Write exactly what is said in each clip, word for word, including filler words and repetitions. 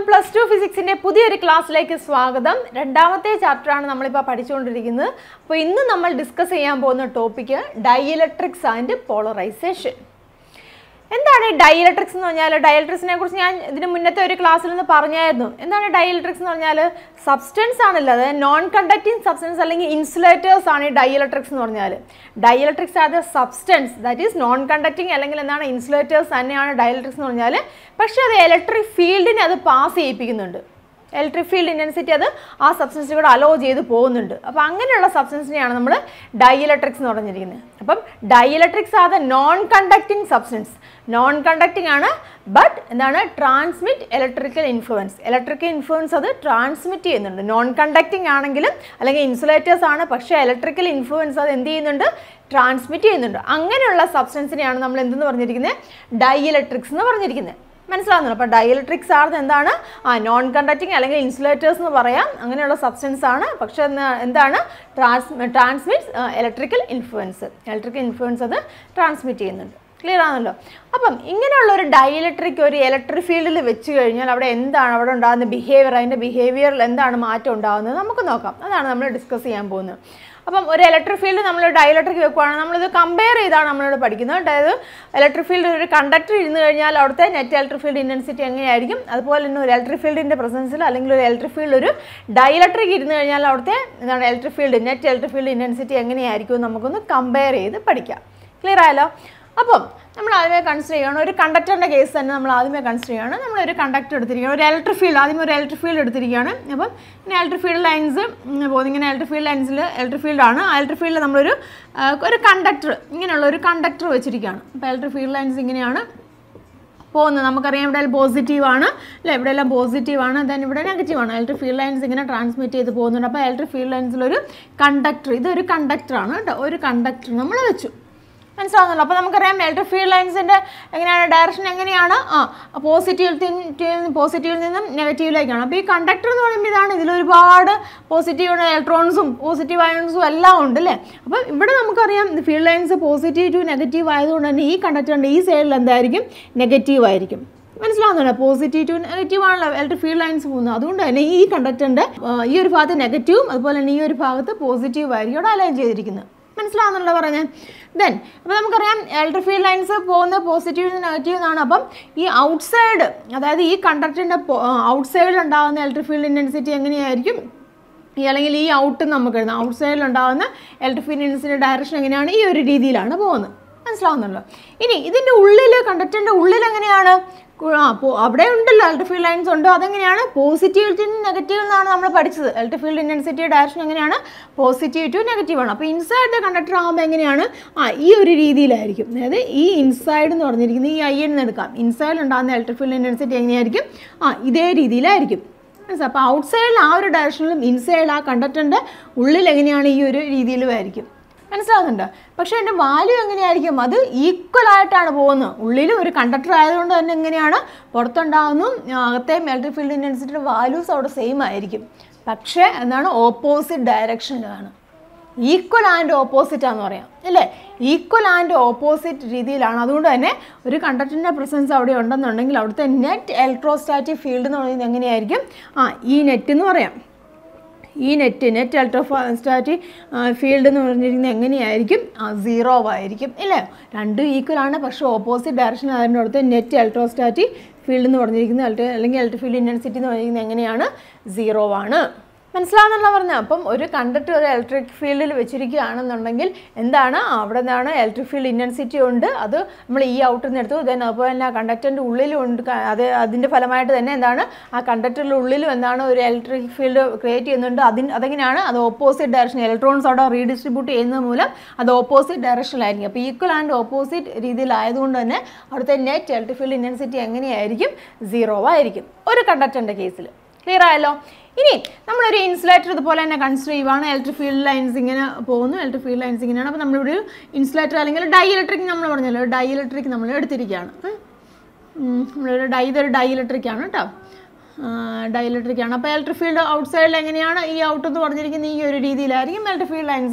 Plus two ഫിസിക്സിൻ്റെ പുതിയൊരു ക്ലാസ്സിലേക്ക് സ്വാഗതം. രണ്ടാമത്തെ ചാപ്റ്ററാണ് നമ്മളിപ്പോൾ പഠിച്ചുകൊണ്ടിരിക്കുന്നത്. അപ്പോൾ ഇന്ന് നമ്മൾ ഡിസ്കസ് ചെയ്യാൻ പോകുന്ന ടോപ്പിക്ക് ഡൈഇലക്ട്രിക്സ് ആൻഡ് പോളറൈസേഷൻ. എന്താണ് ഡൈഇലക്ട്രിക്സ് എന്ന് പറഞ്ഞാൽ? ഡൈഇലക്ട്രിക്സിനെ കുറിച്ച് ഞാൻ ഇതിന് മുന്നത്തെ ഒരു ക്ലാസ്സിൽ നിന്ന് പറഞ്ഞായിരുന്നു. എന്താണ് ഡൈഇലക്ട്രിക്സ് എന്ന് പറഞ്ഞാൽ? സബ്സ്റ്റൻസ് ആണല്ലോ, അതായത് നോൺ കണ്ടക്റ്റിംഗ് സബ്സ്റ്റൻസ് അല്ലെങ്കിൽ ഇൻസുലേറ്റേഴ്സ് ആണ് ഈ ഡൈഇലക്ട്രിക്സ് എന്ന് പറഞ്ഞാൽ. Dielectrics are the substance that is non conducting അല്ലെങ്കിൽ എന്താണ് ഇൻസുലേറ്റേഴ്സ് തന്നെയാണ് ഡൈഇലക്ട്രിക്സ് എന്ന് പറഞ്ഞാൽ. പക്ഷേ അത് ഇലക്ട്രിക് ഫീൽഡിനെ അത് പാസ് ചെയ്യിപ്പിക്കുന്നുണ്ട്. ഇലക്ട്രിക് ഫീൽഡ് ഇൻറ്റൻസിറ്റി അത് ആ സബ്സ്റ്റൻസിൽ കൂടെ അലോ ചെയ്ത് പോകുന്നുണ്ട്. അപ്പോൾ അങ്ങനെയുള്ള സബ്സ്റ്റൻസിനെയാണ് നമ്മൾ ഡൈഇലക്ട്രിക്സ് എന്ന് പറഞ്ഞിരിക്കുന്നത്. അപ്പം dielectrics are the non conducting substance. Non conducting ആണ്, ബട്ട് എന്താണ് transmit electrical influence. Electrical influence അത് ട്രാൻസ്മിറ്റ് ചെയ്യുന്നുണ്ട്. നോൺ കണ്ടക്റ്റിംഗ് ആണെങ്കിലും അല്ലെങ്കിൽ ഇൻസുലേറ്റേഴ്സ് ആണ്, പക്ഷേ ഇലക്ട്രിക്കൽ ഇൻഫ്ലുവൻസ് അത് എന്ത് ചെയ്യുന്നുണ്ട്? ട്രാൻസ്മിറ്റ് ചെയ്യുന്നുണ്ട്. അങ്ങനെയുള്ള സബ്സ്റ്റൻസിനെയാണ് നമ്മൾ എന്തെന്ന് പറഞ്ഞിരിക്കുന്നത്? ഡൈഇലക്ട്രിക്സ് എന്ന് പറഞ്ഞിരിക്കുന്നത്. മനസ്സിലാവുന്നുണ്ട്? അപ്പോൾ ഡൈഇലക്ട്രിക്സ് ആർ എന്താണ്? ആ നോൺ കണ്ടക്റ്റിംഗ് അല്ലെങ്കിൽ ഇൻസുലേറ്റേഴ്സ് എന്ന് പറയാം. അങ്ങനെയുള്ള സബ്സ്റ്റൻസ് ആണ്, പക്ഷേ എന്താണ് trans transmit electrical influence. Electrical influence അത് ട്രാൻസ്മിറ്റ് ചെയ്യുന്നുണ്ട്. ക്ലിയർ ആണല്ലോ? അപ്പം ഇങ്ങനെയുള്ള ഒരു ഡൈഇലക്ട്രിക് ഒരു ഇലക്ട്രിക് ഫീൽഡിൽ വെച്ച് കഴിഞ്ഞാൽ അവിടെ എന്താണ് അവിടെ ഉണ്ടാകുന്ന ബിഹേവിയർ, അതിൻ്റെ ബിഹേവിയറിൽ എന്താണ് മാറ്റം ഉണ്ടാകുന്നത് നമുക്ക് നോക്കാം. അതാണ് നമ്മൾ ഡിസ്കസ് ചെയ്യാൻ പോകുന്നത്. അപ്പം ഒരു ഇലക്ട്രിക് ഫീൽഡ് നമ്മൾ ഡൈഇലക്ട്രിക് വെക്കുകയാണെങ്കിൽ നമ്മളിത് കമ്പയർ ചെയ്താണ് നമ്മളിവിടെ പഠിക്കുന്നത്. അതായത് ഇലക്ട്രിക് ഫീൽഡ് ഒരു കണ്ടക്ടർ ഇരുന്ന് കഴിഞ്ഞാൽ അവിടുത്തെ നെറ്റ് ഇലക്ട്രിക് ഫീൽഡ് ഇൻറ്റൻസിറ്റി എങ്ങനെയായിരിക്കും, അതുപോലെ തന്നെ ഒരു ഇലക്ട്രിക് ഫീൽഡിൻ്റെ പ്രസൻസിൽ അല്ലെങ്കിൽ ഒരു ഇലക്ട്രിക് ഫീൽഡ് ഒരു ഡൈഇലക്ട്രിക് ഇരുന്ന് കഴിഞ്ഞാൽ അവിടുത്തെ എന്താണ് electric field net electric field intensity എങ്ങനെയായിരിക്കും നമുക്കൊന്ന് കമ്പയർ ചെയ്ത് പഠിക്കാം. ക്ലിയർ ആയല്ലോ? അപ്പം നമ്മൾ ആദ്യമേ കൺസിഡർ ചെയ്യണം ഒരു കണ്ടക്ടറിൻ്റെ കേസ് തന്നെ നമ്മൾ ആദ്യമേ കൺസിഡർ ചെയ്യണം. നമ്മളൊരു കണ്ടക്ടർ എടുത്തിരിക്കുകയാണ്, ഒരു ഇലക്ട്രിക് ഫീൽഡ്, ആദ്യം ഒരു ഇലക്ട്രിക് ഫീൽഡ് എടുത്തിരിക്കുകയാണ്. അപ്പം ഇങ്ങനെ ഇലക്ട്രിക് ഫീൽഡ് ലൈൻസ് പോകുന്നത്, ഇങ്ങനെ ഇലക്ട്രിക് ഫീൽഡ് ലൈൻസിൽ ഇലക്ട്രിക് ഫീൽഡാണ്. ആ ഇലക്ട്രിക് ഫീൽഡിൽ നമ്മളൊരു ഒരു കണ്ടക്ടർ, ഇങ്ങനെയുള്ള ഒരു കണ്ടക്ടർ വെച്ചിരിക്കുകയാണ്. അപ്പോൾ ഇലക്ട്രിക് ഫീൽഡ് ലൈൻസ് ഇങ്ങനെയാണ് പോകുന്നത്. നമുക്കറിയാം ഇവിടെ പോസിറ്റീവ് ആണ് അല്ലേ, ഇവിടെയെല്ലാം പോസിറ്റീവ് ആണ്, ദെൻ ഇവിടെ നെഗറ്റീവ് ആണ്. ഇലക്ട്രിക് ഫീൽഡ് ലൈൻസ് ഇങ്ങനെ ട്രാൻസ്മിറ്റ് ചെയ്ത് പോകുന്നുണ്ട്. അപ്പോൾ ഇലക്ട്രിക് ഫീൽഡ് ലൈൻസിലൊരു കണ്ടക്ടർ, ഇതൊരു കണ്ടക്ടറാണ് കേട്ടോ, ഒരു കണ്ടക്ടർ നമ്മൾ വെച്ചു. മനസ്സിലാവുന്നുള്ളൂ? അപ്പോൾ നമുക്കറിയാം ഇലക്ട്രിക് ഫീൽഡ് ലൈൻസിൻ്റെ എങ്ങനെയാണ് ഡയറക്ഷൻ എങ്ങനെയാണ്? ആ പോസിറ്റീവ് പോസിറ്റീവിൽ നിന്നും നെഗറ്റീവിലേക്കാണ്. അപ്പോൾ ഈ കണ്ടക്ടർ എന്ന് പറയുമ്പോൾ ഇതാണ്, ഇതിലൊരുപാട് പോസിറ്റീവ് ഇലക്ട്രോൺസും പോസിറ്റീവ് അയോൺസും എല്ലാം ഉണ്ട് അല്ലേ. അപ്പോൾ ഇവിടെ നമുക്കറിയാം field lines positive to negative ആയതുകൊണ്ട് തന്നെ ഈ കണ്ടക്ടറിൻ്റെ ഈ സൈഡിൽ എന്തായിരിക്കും? നെഗറ്റീവ് ആയിരിക്കും. മനസ്സിലാവുന്നുണ്ടോ? പോസിറ്റീവ് ടു നെഗറ്റീവ് ആണല്ലോ ഇലക്ട്രിക് ഫീൽഡ് ലൈൻസ് പോകുന്നത്. അതുകൊണ്ട് തന്നെ ഈ കണ്ടക്ടറിൻ്റെ ഈ ഒരു ഭാഗത്ത് നെഗറ്റീവും അതുപോലെ തന്നെ ഈ ഒരു ഭാഗത്ത് പോസിറ്റീവ് ആയിരിക്കും ഇവിടെ അലൈൻ ചെയ്തിരിക്കുന്നത്. മനസ്സിലാവുന്നുണ്ടോ പറഞ്ഞാൽ? ദെൻ അപ്പോൾ നമുക്കറിയാം ഇലക്ട്രിക് ഫീൽഡ് ലൈൻസ് പോകുന്നത് പോസിറ്റീവ് നെഗറ്റീവ് എന്നാണ്. അപ്പം ഈ ഔട്ട് സൈഡ്, അതായത് ഈ കണ്ടക്ടറിൻ്റെ ഔട്ട് സൈഡിൽ ഉണ്ടാകുന്ന ഇലക്ട്രിക് ഫീൽഡ് ഇൻറ്റൻസിറ്റി എങ്ങനെയായിരിക്കും? ഈ അല്ലെങ്കിൽ ഈ ഔട്ട് നമുക്ക് എഴുതാം. ഔട്ട് സൈഡിൽ ഉണ്ടാകുന്ന ഇലക്ട്രിക് ഫീൽഡ് ഇൻറ്റൻസിറ്റി ഡയറക്ഷൻ എങ്ങനെയാണ്? ഈ ഒരു രീതിയിലാണ് പോകുന്നത്. മനസ്സിലാവുന്നുണ്ടല്ലോ? ഇനി ഇതിൻ്റെ ഉള്ളിൽ, കണ്ടക്ടറിൻ്റെ ഉള്ളിൽ എങ്ങനെയാണ്? ആ അവിടെ ഉണ്ടല്ലോ ഇലക്ട്രിക് ഫീൽഡ് ലൈൻസ് ഉണ്ട്. അതെങ്ങനെയാണ്? പോസിറ്റീവ് ടു നെഗറ്റീവ് എന്നാണ് നമ്മൾ പഠിച്ചത്. ഇലക്ട്രിക് ഫീൽഡ് ഇൻറ്റൻസിറ്റി ഡയറക്ഷൻ എങ്ങനെയാണ്? പോസിറ്റീവ് ടു നെഗറ്റീവ് ആണ്. അപ്പോൾ ഇൻസൈഡ് ദ കണ്ടക്ടർ ആകുമ്പോൾ എങ്ങനെയാണ്? ആ ഈ ഒരു രീതിയിലായിരിക്കും. അതായത് ഈ ഇൻസൈഡ് എന്ന് പറഞ്ഞിരിക്കുന്നത് ഈ ഐ എന്ന് എടുക്കാം. ഇൻസൈഡിൽ ഉണ്ടാകുന്ന ഇലക്ട്രിക് ഫീൽഡ് ഇൻറ്റൻസിറ്റി എങ്ങനെയായിരിക്കും? ആ ഇതേ രീതിയിലായിരിക്കും. മനസ്സിലായി? അപ്പോൾ ഔട്ട് സൈഡിൽ ആ ഒരു ഡയറക്ഷനിലും ഇൻസൈഡ് ആ കണ്ടക്ടറിൻ്റെ ഉള്ളിൽ എങ്ങനെയാണ്? ഈ ഒരു രീതിയിലും ആയിരിക്കും. മനസ്സിലാവുന്നുണ്ട്? പക്ഷേ അതിൻ്റെ വാല്യൂ എങ്ങനെയായിരിക്കും? അത് ഈക്വൽ ആയിട്ടാണ് പോകുന്നത്. ഉള്ളിൽ ഒരു കണ്ടക്ടർ ആയതുകൊണ്ട് തന്നെ എങ്ങനെയാണ് പുറത്തുണ്ടാകുന്നു അകത്തെയും ഇലക്ട്രിക് ഫീൽഡ് ഇൻറ്റൻസിറ്റിയുടെ വാല്യൂസ് അവിടെ സെയിം ആയിരിക്കും. പക്ഷേ എന്താണ്? ഓപ്പോസിറ്റ് ഡയറക്ഷനിലാണ്. ഈക്വൽ ആൻഡ് ഓപ്പോസിറ്റ് ആണെന്ന് പറയാം അല്ലേ? ഈക്വൽ ആൻഡ് ഓപ്പോസിറ്റ് രീതിയിലാണ്. അതുകൊണ്ട് തന്നെ ഒരു കണ്ടക്ടറിൻ്റെ പ്രസൻസ് അവിടെ ഉണ്ടെന്നുണ്ടെങ്കിൽ അവിടുത്തെ നെറ്റ് ഇലക്ട്രോസ്റ്റാറ്റിക് ഫീൽഡ് എന്ന് പറയുന്നത് എങ്ങനെയായിരിക്കും? ആ ഈ നെറ്റ് എന്ന് പറയാം. ഈ നെറ്റ് നെറ്റ് ഇലക്ട്രോസ്റ്റാറ്റിക് ഫീൽഡ് എന്ന് പറഞ്ഞിരിക്കുന്നത് എങ്ങനെയായിരിക്കും? ആ സീറോ ആയിരിക്കും ഇല്ലേ? രണ്ടും ഈക്വൽ ആണ്, പക്ഷേ ഓപ്പോസിറ്റ് ഡയറക്ഷൻ ആയതിൻ്റെ അടുത്ത് നെറ്റ് ഇലക്ട്രോസ്റ്റാറ്റിക് ഫീൽഡ് എന്ന് പറഞ്ഞിരിക്കുന്നത് അല്ലെങ്കിൽ ഇലക്ട്രിക് ഫീൽഡ് ഇൻറ്റൻസിറ്റി എന്ന് പറഞ്ഞിരിക്കുന്നത് എങ്ങനെയാണ്? സീറോ ആണ്. മനസ്സിലാവുന്നുള്ള പറഞ്ഞത്? അപ്പം ഒരു കണ്ടക്ടർ ഒരു ഇലക്ട്രിക് ഫീൽഡിൽ വെച്ചിരിക്കുകയാണെന്നുണ്ടെങ്കിൽ എന്താണ്? അവിടെ നിന്നാണ് ഇലക്ട്രിക് ഫീൽഡ് ഇൻറ്റൻസിറ്റി ഉണ്ട്, അത് നമ്മൾ ഈ ഔട്ടിൽ നിന്ന് എടുത്തു. ദെൻ അതുപോലെ തന്നെ ആ കണ്ടക്ടറിൻ്റെ ഉള്ളിലും ഉണ്ട്. അത് അതിൻ്റെ ഫലമായിട്ട് തന്നെ എന്താണ്? ആ കണ്ടക്ടറിൻ്റെ ഉള്ളിലും എന്താണ്? ഒരു ഇലക്ട്രിക് ഫീൽഡ് ക്രിയേറ്റ് ചെയ്യുന്നുണ്ട്. അതിന് അതെങ്ങനെയാണ്? അത് ഓപ്പോസിറ്റ് ഡയറക്ഷൻ, ഇലക്ട്രോൺസ് അവിടെ റീഡിസ്ട്രിബ്യൂട്ട് ചെയ്യുന്നത് മൂലം അത് ഓപ്പോസിറ്റ് ഡയറക്ഷനിലായിരിക്കും. അപ്പോൾ ഈക്വൽ ആൻഡ് ഓപ്പോസിറ്റ് രീതിയിലായതുകൊണ്ട് തന്നെ അവിടുത്തെ നെറ്റ് ഇലക്ട്രിക് ഫീൽഡ് ഇൻറ്റൻസിറ്റി എങ്ങനെയായിരിക്കും? സീറോ ആയിരിക്കും ഒരു കണ്ടക്ടറിൻ്റെ കേസിൽ. ക്ലിയർ ആയല്ലോ? ഇനി നമ്മളൊരു ഇൻസുലേറ്റർ ഇതുപോലെ തന്നെ കൺസിഡർ ചെയ്യുവാണ്. ഇലക്ട്രിക് ഫീൽഡ് ലൈൻസ് ഇങ്ങനെ പോകുന്നു, ഇലക്ട്രിക് ഫീൽഡ് ലൈൻസ് ഇങ്ങനെയാണ്. അപ്പോൾ നമ്മളൊരു ഇൻസുലേറ്റർ അല്ലെങ്കിൽ ഡൈഇലക്ട്രിക് നമ്മൾ പറഞ്ഞല്ലോ, ഡൈഇലക്ട്രിക് നമ്മൾ എടുത്തിരിക്കുകയാണ്. നമ്മളൊരു ഡൈ ഇതൊരു ഡൈഇലക്ട്രിക് ആണ് കേട്ടോ, ഡൈഇലക്ട്രിക് ആണ്. അപ്പോൾ ഇലക്ട്രിക് ഫീൽഡ് ഔട്ട് സൈഡിൽ എങ്ങനെയാണ്? ഈ ഔട്ട് എന്ന് പറഞ്ഞിരിക്കുന്നത് ഈ ഒരു രീതിയിലായിരിക്കും. ഇലക്ട്രിക് ഫീൽഡ് ലൈൻസ്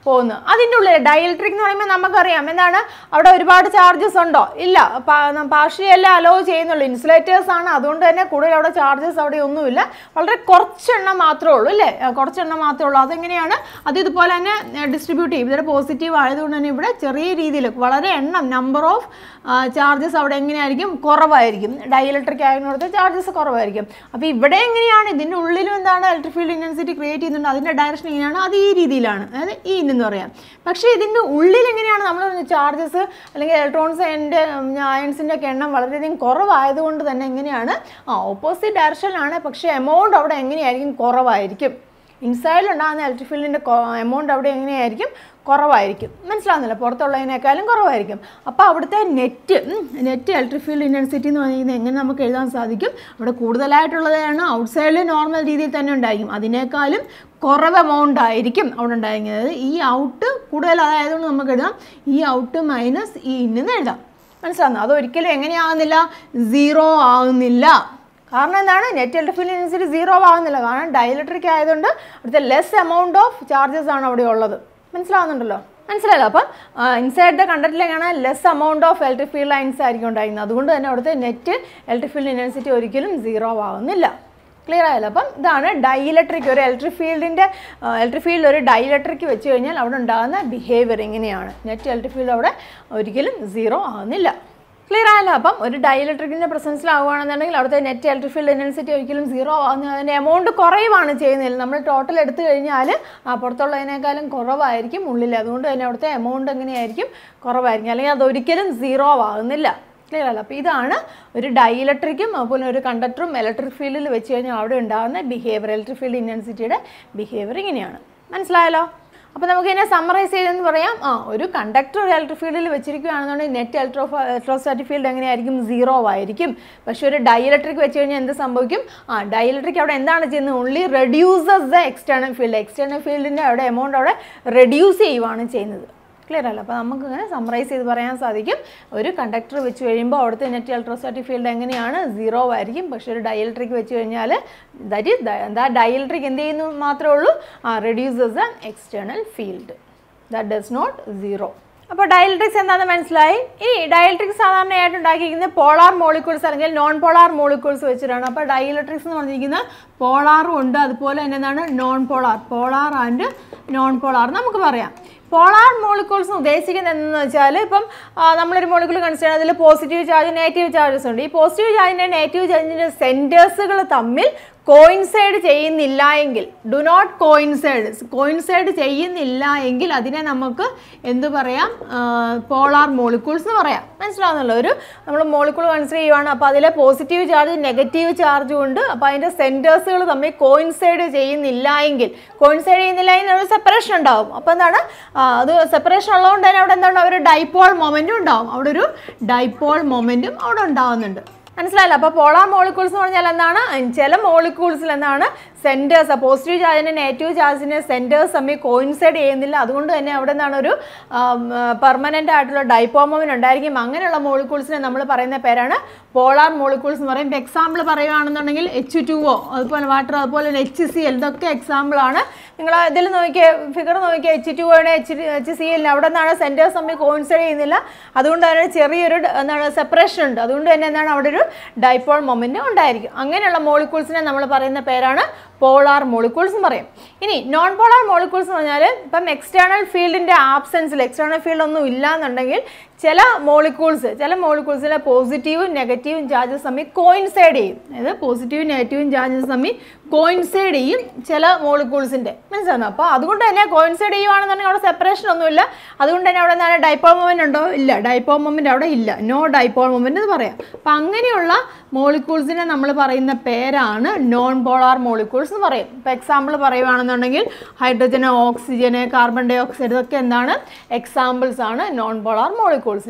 പോകുന്നത്. അതിൻ്റെ ഉള്ളിൽ ഡൈഇലക്ട്രിക് എന്ന് പറയുമ്പോൾ നമുക്കറിയാം എന്താണ്, അവിടെ ഒരുപാട് ചാർജസ് ഉണ്ടോ? ഇല്ല, പാർഷ്യലി എല്ലാം അലോ ചെയ്യുന്നുള്ളൂ. ഇൻസുലേറ്റേഴ്സ് ആണ്, അതുകൊണ്ട് തന്നെ കൂടുതൽ അവിടെ ചാർജസ് അവിടെ ഒന്നുമില്ല, വളരെ കുറച്ചെണ്ണം മാത്രമേ ഉള്ളൂ അല്ലേ, കുറച്ചെണ്ണം മാത്രമേ ഉള്ളൂ. അതെങ്ങനെയാണ്, അത് ഇതുപോലെ തന്നെ ഡിസ്ട്രിബ്യൂട്ട് ചെയ്യും. ഇതിൻ്റെ പോസിറ്റീവ് ആയതുകൊണ്ട് തന്നെ ഇവിടെ ചെറിയ രീതിയിൽ വളരെ എണ്ണം നമ്പർ ഓഫ് ചാർജസ് അവിടെ എങ്ങനെയായിരിക്കും, കുറവായിരിക്കും. ഡൈഇലക്ട്രിക് ആയതിനോടത്ത് ചാർജസ് കുറവായിരിക്കും. അപ്പോൾ ഇവിടെ എങ്ങനെയാണ്, ഇതിൻ്റെ ഉള്ളിലും എന്താണ് ഇലക്ട്രിക് ഫീൽഡ് ഇൻറ്റൻസിറ്റി ക്രിയേറ്റ് ചെയ്യുന്നുണ്ട്, അതിൻ്റെ ഡയറക്ഷൻ എങ്ങനെയാണ്, അത് ഈ രീതിയിലാണ്, അതായത് ഈ എന്ന് പറയാം. പക്ഷേ ഇതിൻ്റെ ഉള്ളിൽ എങ്ങനെയാണ്, നമ്മൾ ചാർജസ് അല്ലെങ്കിൽ ഇലക്ട്രോൺസിൻ്റെ അയൺസിൻ്റെ ഒക്കെ എണ്ണം വളരെയധികം കുറവായതുകൊണ്ട് തന്നെ എങ്ങനെയാണ്, ആ ഓപ്പോസിറ്റ് ഡയറക്ഷനിലാണ്, പക്ഷേ എമൗണ്ട് അവിടെ എങ്ങനെയായിരിക്കും, കുറവായിരിക്കും. ഇൻസൈഡിലുണ്ടാകുന്ന ഇലക്ട്രിക് ഫീൽഡിൻ്റെ എമൗണ്ട് അവിടെ എങ്ങനെയായിരിക്കും, കുറവായിരിക്കും. മനസ്സിലാവുന്നില്ല, പുറത്തുള്ളതിനേക്കാളും കുറവായിരിക്കും. അപ്പോൾ അവിടുത്തെ net net electric field intensity എന്ന് പറയുന്നത് എങ്ങനെ നമുക്ക് എഴുതാൻ സാധിക്കും, അവിടെ കൂടുതലായിട്ടുള്ളതാണ് ഔട്ട്സൈഡിൽ നോർമൽ രീതിയിൽ തന്നെ ഉണ്ടായിരിക്കും, അതിനേക്കാളും കുറവ് എമൗണ്ട് ആയിരിക്കും അവിടെ ഉണ്ടായിരിക്കുന്നത്. ഈ ഔട്ട് കൂടുതൽ അതായതുകൊണ്ട് നമുക്ക് എഴുതാം ഈ ഔട്ട് മൈനസ് ഈ ഇന്ന് എഴുതാം. മനസ്സിലാവുന്നു, അതൊരിക്കലും എങ്ങനെയാകുന്നില്ല, സീറോ ആകുന്നില്ല. കാരണം എന്താണ്, net electric field intensity zero ആകുന്നില്ല, കാരണം ഡൈഇലക്ട്രിക് ആയതുകൊണ്ട് അവിടുത്തെ ലെസ് എമൗണ്ട് ഓഫ് ചാർജസ് ആണ് അവിടെ ഉള്ളത്. മനസ്സിലാവുന്നുണ്ടല്ലോ, മനസ്സിലായല്ലോ. അപ്പം ഇൻസൈഡ് ദ കണ്ടക്റ്റിലേക്കാണ് less amount of electric field lines ആയിരിക്കും ഉണ്ടായിരുന്നത്, അതുകൊണ്ട് തന്നെ അവിടുത്തെ നെറ്റ് ഇലക്ട്രിക് ഫീൽഡ് ഇൻറ്റൻസിറ്റി ഒരിക്കലും സീറോ ആവുന്നില്ല. ക്ലിയർ ആയല്ലോ. അപ്പം ഇതാണ് ഡൈഇലക്ട്രിക്, ഒരു ഇലക്ട്രിക് ഫീൽഡിൻ്റെ ഇലക്ട്രിക് ഫീൽഡ് ഒരു ഡൈഇലക്ട്രിക് വെച്ച് കഴിഞ്ഞാൽ അവിടെ ഉണ്ടാകുന്ന ബിഹേവിയർ ഇങ്ങനെയാണ്. നെറ്റ് ഇലക്ട്രിക് ഫീൽഡ് അവിടെ ഒരിക്കലും സീറോ ആവുന്നില്ല. ക്ലിയർ ആയല്ലോ. അപ്പം ഒരു ഡൈഇലക്ട്രിക്കിൻ്റെ പ്രസൻസിലാവുകയാണെന്നുണ്ടെങ്കിൽ അവിടുത്തെ നെറ്റ് ഇലക്ട്രിക് ഫീൽഡ് ഇൻറ്റൻസിറ്റി ഒരിക്കലും സീറോ ആവുന്ന, അതിൻ്റെ എമൗണ്ട് കുറയുവാണ് ചെയ്യുന്നതിൽ. നമ്മൾ ടോട്ടൽ എടുത്തു കഴിഞ്ഞാൽ ആ പുറത്തുള്ളതിനേക്കാളും കുറവായിരിക്കും ഉള്ളിൽ, അതുകൊണ്ട് തന്നെ അവിടുത്തെ എമൗണ്ട് എങ്ങനെയായിരിക്കും, കുറവായിരിക്കും, അല്ലെങ്കിൽ അതൊരിക്കലും സീറോ ആകുന്നില്ല. ക്ലിയർ അല്ല. അപ്പോൾ ഇതാണ് ഒരു ഡൈഇലക്ട്രിക്കും അതുപോലെ ഒരു കണ്ടക്ടറും ഇലക്ട്രിക് ഫീൽഡിൽ വെച്ച് കഴിഞ്ഞാൽ അവിടെ ഉണ്ടാകുന്ന ബിഹേവിയർ, ഇലക്ട്രിക് ഫീൽഡ് ഇൻറ്റൻസിറ്റിയുടെ ബിഹേവിയർ ഇങ്ങനെയാണ്. മനസ്സിലായല്ലോ. അപ്പോൾ നമുക്ക് ഇതിനെ സമ്മറൈസ് ചെയ്തെന്ന് പറയാം. ആ ഒരു കണ്ടക്ടർ ഒരു ഇലക്ട്രിക് ഫീൽഡിൽ വെച്ചിരിക്കുകയാണെന്നുണ്ടെങ്കിൽ നെറ്റ് ഇലക്ട്രോ ഇലക്ട്രോസ്റ്റാറ്റിക് ഫീൽഡ് എങ്ങനെയായിരിക്കും, സീറോ ആയിരിക്കും. പക്ഷേ ഒരു ഡൈഇലക്ട്രിക് വെച്ച് കഴിഞ്ഞാൽ എന്ത് സംഭവിക്കും, ആ ഡൈഇലക്ട്രിക് അവിടെ എന്താണ് ചെയ്യുന്നത്, only reduces the external field, external ഫീൽഡിൻ്റെ അവിടെ എമൗണ്ട് അവിടെ റെഡ്യൂസ് ചെയ്യുവാണ് ചെയ്യുന്നത്. ക്ലിയർ അല്ല. അപ്പോൾ നമുക്ക് ഇങ്ങനെ സമ്മറൈസ് ചെയ്ത് പറയാൻ സാധിക്കും, ഒരു കണ്ടക്ടർ വെച്ച് കഴിയുമ്പോൾ അവിടുത്തെ നെറ്റ് ഇലക്ട്രോസ്റ്റാറ്റിക് ഫീൽഡ് എങ്ങനെയാണ്, സീറോ ആയിരിക്കും. പക്ഷേ ഒരു ഡൈഇലക്ട്രിക് വെച്ച് കഴിഞ്ഞാൽ ദാറ്റ് ഈസ് എന്താ ഡൈഇലക്ട്രിക് എന്ത് ചെയ്യുന്നു മാത്രമേ ഉള്ളൂ, ആ reduces the external field, that does not zero. അപ്പോൾ ഡൈഇലക്ട്രിക്സ് എന്താണെന്ന് മനസ്സിലായി. ഇനി ഡൈഇലക്ട്രിക്സ് സാധാരണയായിട്ട് ഉണ്ടാക്കിയിരിക്കുന്നത് പോളാർ മോളിക്യൂൾസ് അല്ലെങ്കിൽ നോൺ പോളാർ മോളിക്യൂൾസ് വെച്ചിട്ടാണ്. അപ്പോൾ ഡൈഇലക്ട്രിക്സ് എന്ന് പറഞ്ഞിരിക്കുന്നത് പോളാറും ഉണ്ട്, അതുപോലെ തന്നെ എന്താണ് non polar, polar and non polar നമുക്ക് പറയാം. പോളാർ മോളിക്യൂൾസ് ഉദ്ദേശിക്കുന്നത് എന്തെന്ന് വെച്ചാൽ, ഇപ്പം നമ്മളൊരു മോളിക്യൂൾ കൺസിഡർ അതിൽ പോസിറ്റീവ് ചാർജ് നെഗറ്റീവ് ചാർജസ് ഉണ്ട്. ഈ പോസിറ്റീവ് ചാർജിൻ്റെ നെഗറ്റീവ് ചാർജിൻ്റെ സെൻറ്റേഴ്സുകൾ തമ്മിൽ കോയിൻസൈഡ് ചെയ്യുന്നില്ല എങ്കിൽ, ഡു നോട്ട് കോയിൻസൈഡ് കോയിൻസൈഡ് ചെയ്യുന്നില്ല എങ്കിൽ അതിനെ നമുക്ക് എന്ത് പറയാം, പോളാർ മോളിക്യൂൾസ് എന്ന് പറയാം. മനസ്സിലാവുന്നല്ലോ. ഒരു നമ്മൾ മോളിക്യൂൾ കൺസിഡർ ചെയ്യുവാണ്, അപ്പോൾ അതിലെ പോസിറ്റീവ് ചാർജ് നെഗറ്റീവ് ചാർജും ഉണ്ട്, അപ്പോൾ അതിൻ്റെ സെൻറ്റേഴ്സുകൾ തമ്മിൽ കോയിൻസൈഡ് ചെയ്യുന്നില്ല എങ്കിൽ, കോയിൻസൈഡ് ചെയ്യുന്നില്ല എങ്കിൽ ഒരു സെപ്പറേഷൻ ഉണ്ടാവും. അപ്പോൾ എന്താണ്, അത് സെപ്പറേഷൻ ഉള്ളതുകൊണ്ട് തന്നെ അവിടെ എന്താണ്, ഒരു ഡൈപോൾ മൊമെൻറ്റും ഉണ്ടാവും, അവിടെ ഒരു ഡൈപോൾ മൊമെൻറ്റും അവിടെ ഉണ്ടാവുന്നുണ്ട്. മനസ്സിലായല്ലോ. അപ്പോൾ പോളാർ മോളിക്യൂൾസ് എന്ന് പറഞ്ഞാൽ എന്താണ്, ചില മോളിക്യൂൾസിൽ എന്താണ് സെൻറ്റേഴ്സ്, പോസിറ്റീവ് ചാർജിൻ്റെ നെഗറ്റീവ് ചാർജിൻ്റെ സെൻറ്റേഴ്സ് തമ്മിൽ കോയിൻസൈഡ് ചെയ്യുന്നില്ല, അതുകൊണ്ട് തന്നെ അവിടെ എന്താണ് ഒരു പെർമനൻ്റ് ആയിട്ടുള്ള ഡൈപോൾ മൊമെൻറ്റ് ഉണ്ടായിരിക്കും. അങ്ങനെയുള്ള മോളിക്യൂൾസിനെ നമ്മൾ പറയുന്ന പേരാണ് പോളാർ മോളിക്യൂൾസ് എന്ന് പറയും. ഇപ്പോൾ എക്സാമ്പിൾ പറയുകയാണെന്നുണ്ടെങ്കിൽ എച്ച് ടു ഒ, അതുപോലെ വാട്ടർ, അതുപോലെ എച്ച് സി എൽ, ഇതൊക്കെ എക്സാമ്പിളാണ്. നിങ്ങൾ ഇതിൽ നോക്കിയ ഫിഗർ നോക്കിയ എച്ച് ടു ഒയുടെ എച്ച് എച്ച് സി എല്ലിന് അവിടെ നിന്നാണ് സെൻറ്റേഴ്സ് തമ്മിൽ കോയിൻസൈഡ് ചെയ്യുന്നില്ല, അതുകൊണ്ട് തന്നെ ചെറിയൊരു എന്താണ് സെപ്പറേഷൻ ഉണ്ട്, അതുകൊണ്ട് തന്നെ എന്താണ് അവിടെ ഒരു ഡൈപോൾ മൊമെൻറ്റ് ഉണ്ടായിരിക്കും. അങ്ങനെയുള്ള മോളിക്യൂൾസിനെ നമ്മൾ പറയുന്ന പേരാണ് പോളാർ മോളിക്യൂൾസ് എന്ന് പറയും. ഇനി നോൺ പോളാർ മോളിക്യൂൾസ് എന്ന് പറഞ്ഞാൽ, ഇപ്പം എക്സ്റ്റേണൽ ഫീൽഡിൻ്റെ ആബ്സെൻസിൽ, എക്സ്റ്റേണൽ ഫീൽഡ് ഒന്നും ഇല്ല എന്നുണ്ടെങ്കിൽ ചില മോളിക്യൂൾസ് ചില മോളിക്യൂൾസിലെ പോസിറ്റീവും നെഗറ്റീവും ചാർജസ് തമ്മിൽ കോയിൻസൈഡ് ചെയ്യും. അതായത് പോസിറ്റീവും നെഗറ്റീവും ചാർജസ് തമ്മിൽ കോയിൻസൈഡ് ചെയ്യും ചില മോളിക്യൂൾസിൻ്റെ. മനസ്സിലാകുന്നു. അപ്പോൾ അതുകൊണ്ട് തന്നെ കോയിൻസൈഡ് ചെയ്യുവാണെന്നുണ്ടെങ്കിൽ അവിടെ സെപ്പറേഷൻ ഒന്നുമില്ല, അതുകൊണ്ട് തന്നെ അവിടെ എന്താണ് ഡൈപോൾ മൊമെൻറ്റ് ഉണ്ടോ, ഇല്ല, ഡൈപോൾ മൊമെൻറ്റ് അവിടെ ഇല്ല, നോ ഡൈപോൾ മൊമെൻറ്റ് എന്ന് പറയാം. അപ്പം അങ്ങനെയുള്ള മോളിക്യൂൾസിനെ നമ്മൾ പറയുന്ന പേരാണ് നോൺ പോളാർ മോളിക്യൂൾസ് എന്ന് പറയും. ഇപ്പോൾ എക്സാമ്പിൾ പറയുകയാണെന്നുണ്ടെങ്കിൽ hydrogen, oxygen, carbon dioxide, ഇതൊക്കെ എന്താണ് എക്സാമ്പിൾസ് ആണ് നോൺ പോളാർ മോളിക്യൂൾസിന്.